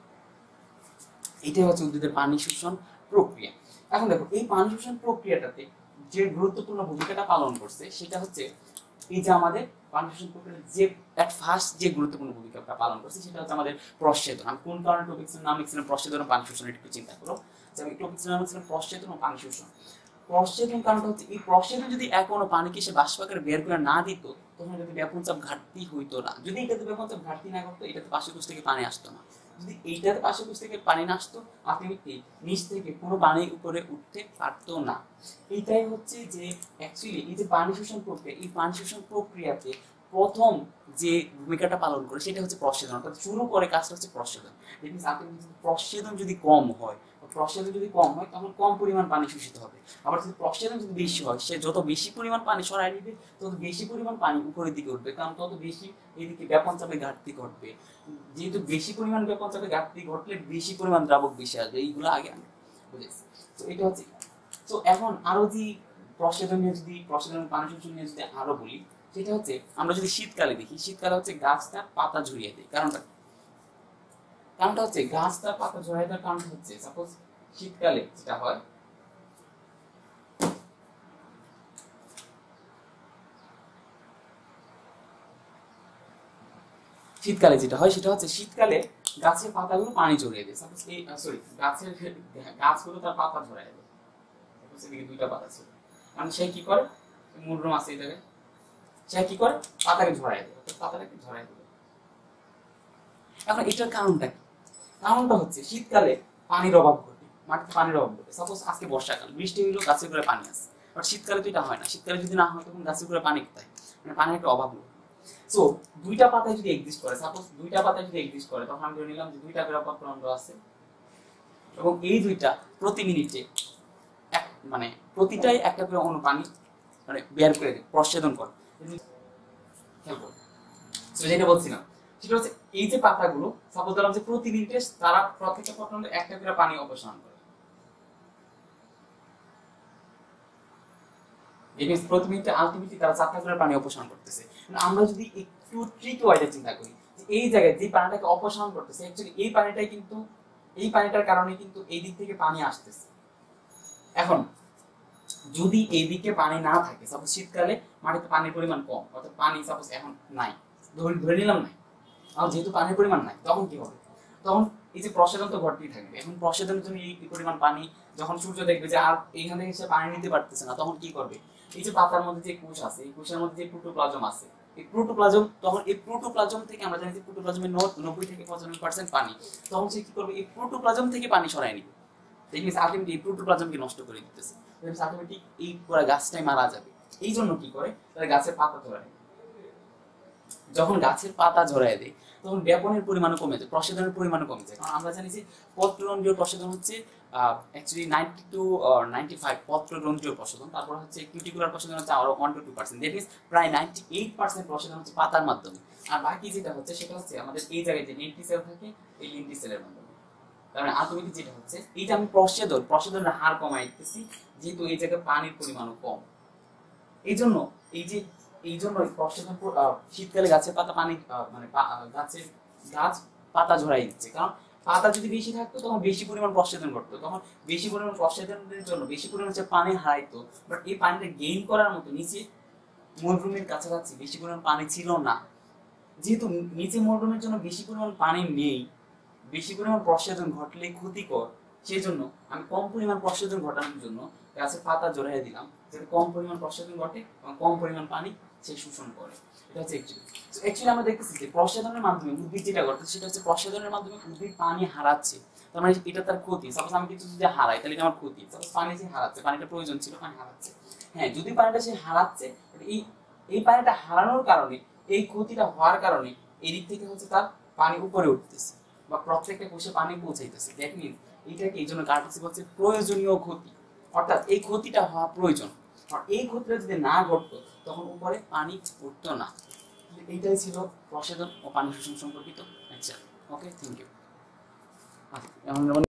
এটাই হচ্ছে উদ্ভিদের পানি শোষণ প্রক্রিয়া। এখন দেখো এই পানি শোষণ প্রক্রিয়াটাতে যে গুরুত্বপূর্ণ ভূমিকাটা পালন করছে সেটা হচ্ছে এই যে আমাদের পানি শোষণ প্রক্রিয়ার যে এট ফার্স্ট যে গুরুত্বপূর্ণ ভূমিকাটা পালন করছে সেটা হচ্ছে আমাদের প্রস্বেদন। আমি কোন কারণে টপিক্সের নাম লিখছিলাম প্রস্বেদন ও পানি শোষণ একটু চিন্তা করো, যে আমি টপিক্সের নাম লিখছিলাম প্রস্বেদন ও পানি শোষণ। প্রস্বেদন কারণটা হচ্ছে এই প্রস্বেদন যদি এক কোনো পানিকে সে বাষ্প আকারে বের করে না দিত তখন যদি ব্যাপন চাপ ঘাটতি হইতো না, যদি এটাতে ব্যাপন চাপ ঘাটতি না করতো এটাতে পাশের কোষ থেকে পানি আসতো না, যদি এইটাতে পাশের কোষ থেকে পানি না আসতো আলটিমেটলি নিচ থেকে কোনো পানি উপরে উঠতে পারতো না। এইটাই হচ্ছে যে অ্যাকচুয়ালি এই যে পানি শোষণ প্রক্রিয়া এই পানি শোষণ প্রক্রিয়াতে প্রথম যে ভূমিকাটা পালন করে সেটা হচ্ছে প্রস্বেদন, অর্থাৎ শুরু করে কাজটা হচ্ছে প্রস্বেদন। প্রস্বেদন যদি কম হয় প্রস্বেদন যদি কম হয় তখন কম পরিমাণ পানি শোষিত হবে, আবার যদি প্রস্বেদন যদি বেশি হয় সে যত বেশি পরিমাণ পানি সরাই দিবে তত বেশি পরিমাণ পানি উপরের দিকে উঠবে, কারণ তত বেশি এদিকে ব্যাপন চাপে ঘাটতি ঘটবে, যেহেতু বেশি পরিমাণ ব্যাপন চাপে ঘাটতি ঘটলে বেশি পরিমাণ দ্রাবক বেশি আসবে, এইগুলো আগে আমি বুঝেছি। তো এটা হচ্ছে তো এখন আরো যে প্রস্বেদন নিয়ে যদি প্রস্বেদন পানি শোষণ নিয়ে যদি আরো বলি সেটা হচ্ছে আমরা যদি শীতকালে দেখি শীতকালে হচ্ছে গাছ তার পাতা ঝরিয়ে দেয়, কারণটা কারণটা হচ্ছে গাছ তার পাতা ঝরিয়ে দেওয়ার কারণ হচ্ছে সাপোজ শীতকালে যেটা হয় শীতকালে যেটা হয় সেটা হচ্ছে শীতকালে গাছের পাতাগুলো পানি ঝরিয়ে দেয়, সাপোজ এই সরি গাছের গাছগুলো তার পাতা ঝরায় দেয়, সাপোজ এদিকে দুইটা পাতা ছিল মানে সে কি করে মূলরূপ আছে এই জায়গায় সে কি করে পাতাকে ঝরায় দেয়, পাতাটাকে ঝরায় দেয়। এখন এটার কারণটা কি, কারণটা হচ্ছে শীতকালে পানির অভাব ঘটে, মাটিতে পানির অভাব ঘটে, সাপোজ আজকে বর্ষাকাল বৃষ্টি হইলো গাছের গোড়ায় পানি আছে, বাট শীতকালে তো এটা হয় না, শীতকালে যদি না হয় তখন গাছের গোড়ায় পানি কোথায়, মানে পানির একটা অভাব ঘটে। সো দুইটা পাতায় যদি এক্সিস্ট করে সাপোজ দুইটা পাতায় যদি এক্সিস্ট করে তখন আমি ধরে নিলাম যে দুইটা করে পত্রন্ড আছে এবং এই দুইটা প্রতি মিনিটে এক মানে প্রতিটাই একটা করে অণু পানি মানে বের করে দেয় প্রস্বেদন করে। যেটা বলছিলাম সেটা হচ্ছে এই যে পাতাগুলো সাপোজ ধরলাম যে প্রতি মিনিটে তারা প্রত্যেকটা পত্রে একটা করে পানি অপসারণ করে। প্রতি মিনিটে আলটিমেটলি তারা চারটা করে পানি অপসারণ করতেছে। আমরা যদি একটু ট্রিক ওয়াইজে চিন্তা করি যে এই জায়গায় যে পানিটাকে অপসারণ করতেছে অ্যাকচুয়ালি এই পানিটাই কিন্তু এই পানিটার কারণে কিন্তু এই দিক থেকে পানি আসতেছে। এখন যদি এই দিকে পানি না থাকে, সাপোজ শীতকালে মাটিতে পানির পরিমাণ কম, অর্থাৎ পানি সাপোজ এখন নাই, ধরে ধরে নিলাম নাই, আর যেহেতু পানির পরিমাণ নাই তখন কি হবে, তখন এই যে প্রসাধন তো ঘটতেই থাকবে। এখন প্রসাধনের জন্য এই পরিমাণ পানি যখন সূর্য দেখবে যে আর এইখান থেকে সে পানি নিতে পারতেছে না, তখন কি করবে, এই যে পাতার মধ্যে যে কোষ আছে এই কোষের মধ্যে যে প্রোটোপ্লাজম আছে এই প্রোটোপ্লাজম, তখন এই প্রোটোপ্লাজম থেকে আমরা জানি যে প্রোটোপ্লাজমের নব্বই থেকে পঁচানব্বই পার্সেন্ট পানি, তখন সে কি করবে এই প্রোটোপ্লাজম থেকে পানি সরায় নিবে। এই মিনস আলটিমেটলি এই প্রোটোপ্লাজমকে নষ্ট করে দিতেছে। মিনস আলটিমেটলি এই পুরো গাছটাই মারা যাবে। এই জন্য কি করে তারা গাছের পাতা ঝরায়, যখন গাছের পাতা ঝরায় দেয় তখন ব্যাপনের পরিমাণও কমে যায়, প্রসাধনের পরিমাণও কমে যায়। কারণ আমরা জানি যে পত্ররন্ধ্রীয় প্রসাধন হচ্ছে actually ninety to ninety five পত্ররন্ধ্রীয় প্রসাধন, তারপর হচ্ছে কিউটিকুলার প্রসাধন হচ্ছে আরো one to two percent, that means প্রায় নাইনটি এইট পার্সেন্ট প্রসাধন হচ্ছে পাতার মাধ্যমে। আর বাকি যেটা হচ্ছে সেটা হচ্ছে আমাদের এই জায়গায় যে লেন্টি সেল থাকে এই লেন্টি সেলের মাধ্যমে। কারণ আলটিমেটলি যেটা হচ্ছে এই যে আমি প্রসাধন প্রসাধনের হার কমাই দিতেছি, যেহেতু এই জায়গায় পানির পরিমাণও কম, এই জন্য এই যে এই জন্য প্রসাধন শীতকালে গাছের পাতা পানি মানে গাছের গাছ পাতা ঝরাই দিচ্ছে। কারণ পাতা যদি বেশি থাকতো তখন বেশি পরিমাণ প্রসাধন করতো, তখন বেশি পরিমাণ প্রসাধনের জন্য বেশি পরিমাণ পানি হারাইতো। বাট এই পানিটা গেইন করার মতো নিচে মরুভূমির কাছাকাছি বেশি পরিমাণ পানি ছিল না, যেহেতু নিচে মরুভূমির জন্য বেশি পরিমাণ পানি নেই, বেশি পরিমাণ প্রসাধন ঘটলে ক্ষতিকর, সেই জন্য আমি কম পরিমাণ প্রসাধন ঘটানোর জন্য গাছের পাতা জড়াই দিলাম, যাতে কম পরিমাণ প্রসাধন ঘটে এবং কম পরিমাণ পানি সে শোষণ করে। এটা হচ্ছে অ্যাকচুয়ালি অ্যাকচুয়ালি আমরা দেখতেছি যে প্রসাধনের মাধ্যমে উদ্ভিদ যেটা করতেছে সেটা হচ্ছে প্রসাধনের মাধ্যমে উদ্ভিদ পানি হারাচ্ছে, তার মানে এটা তার ক্ষতি। সাপোজ আমি কিছু যদি হারাই তাহলে এটা আমার ক্ষতি। সাপোজ পানি সে হারাচ্ছে, পানিটা প্রয়োজন ছিল, পানি হারাচ্ছে, হ্যাঁ যদি পানিটা সে হারাচ্ছে, এই এই পানিটা হারানোর কারণে এই ক্ষতিটা হওয়ার কারণে এই দিক থেকে হচ্ছে তার পানি উপরে উঠতেছে বা প্রত্যেকটা কোষে পানি পৌঁছাইতেছে। দ্যাট মিনস এইটাকে এই জন্য কার্টিসিপ হচ্ছে প্রয়োজনীয় ক্ষতি, অর্থাৎ এই ক্ষতিটা হওয়া প্রয়োজন। আর এই ক্ষতিটা যদি না ঘটতো তখন উপরে পানি উঠতো না। এইটাই ছিল প্রসাধন ও পানি শোষণ সম্পর্কিত লেকচার। Okay, thank you.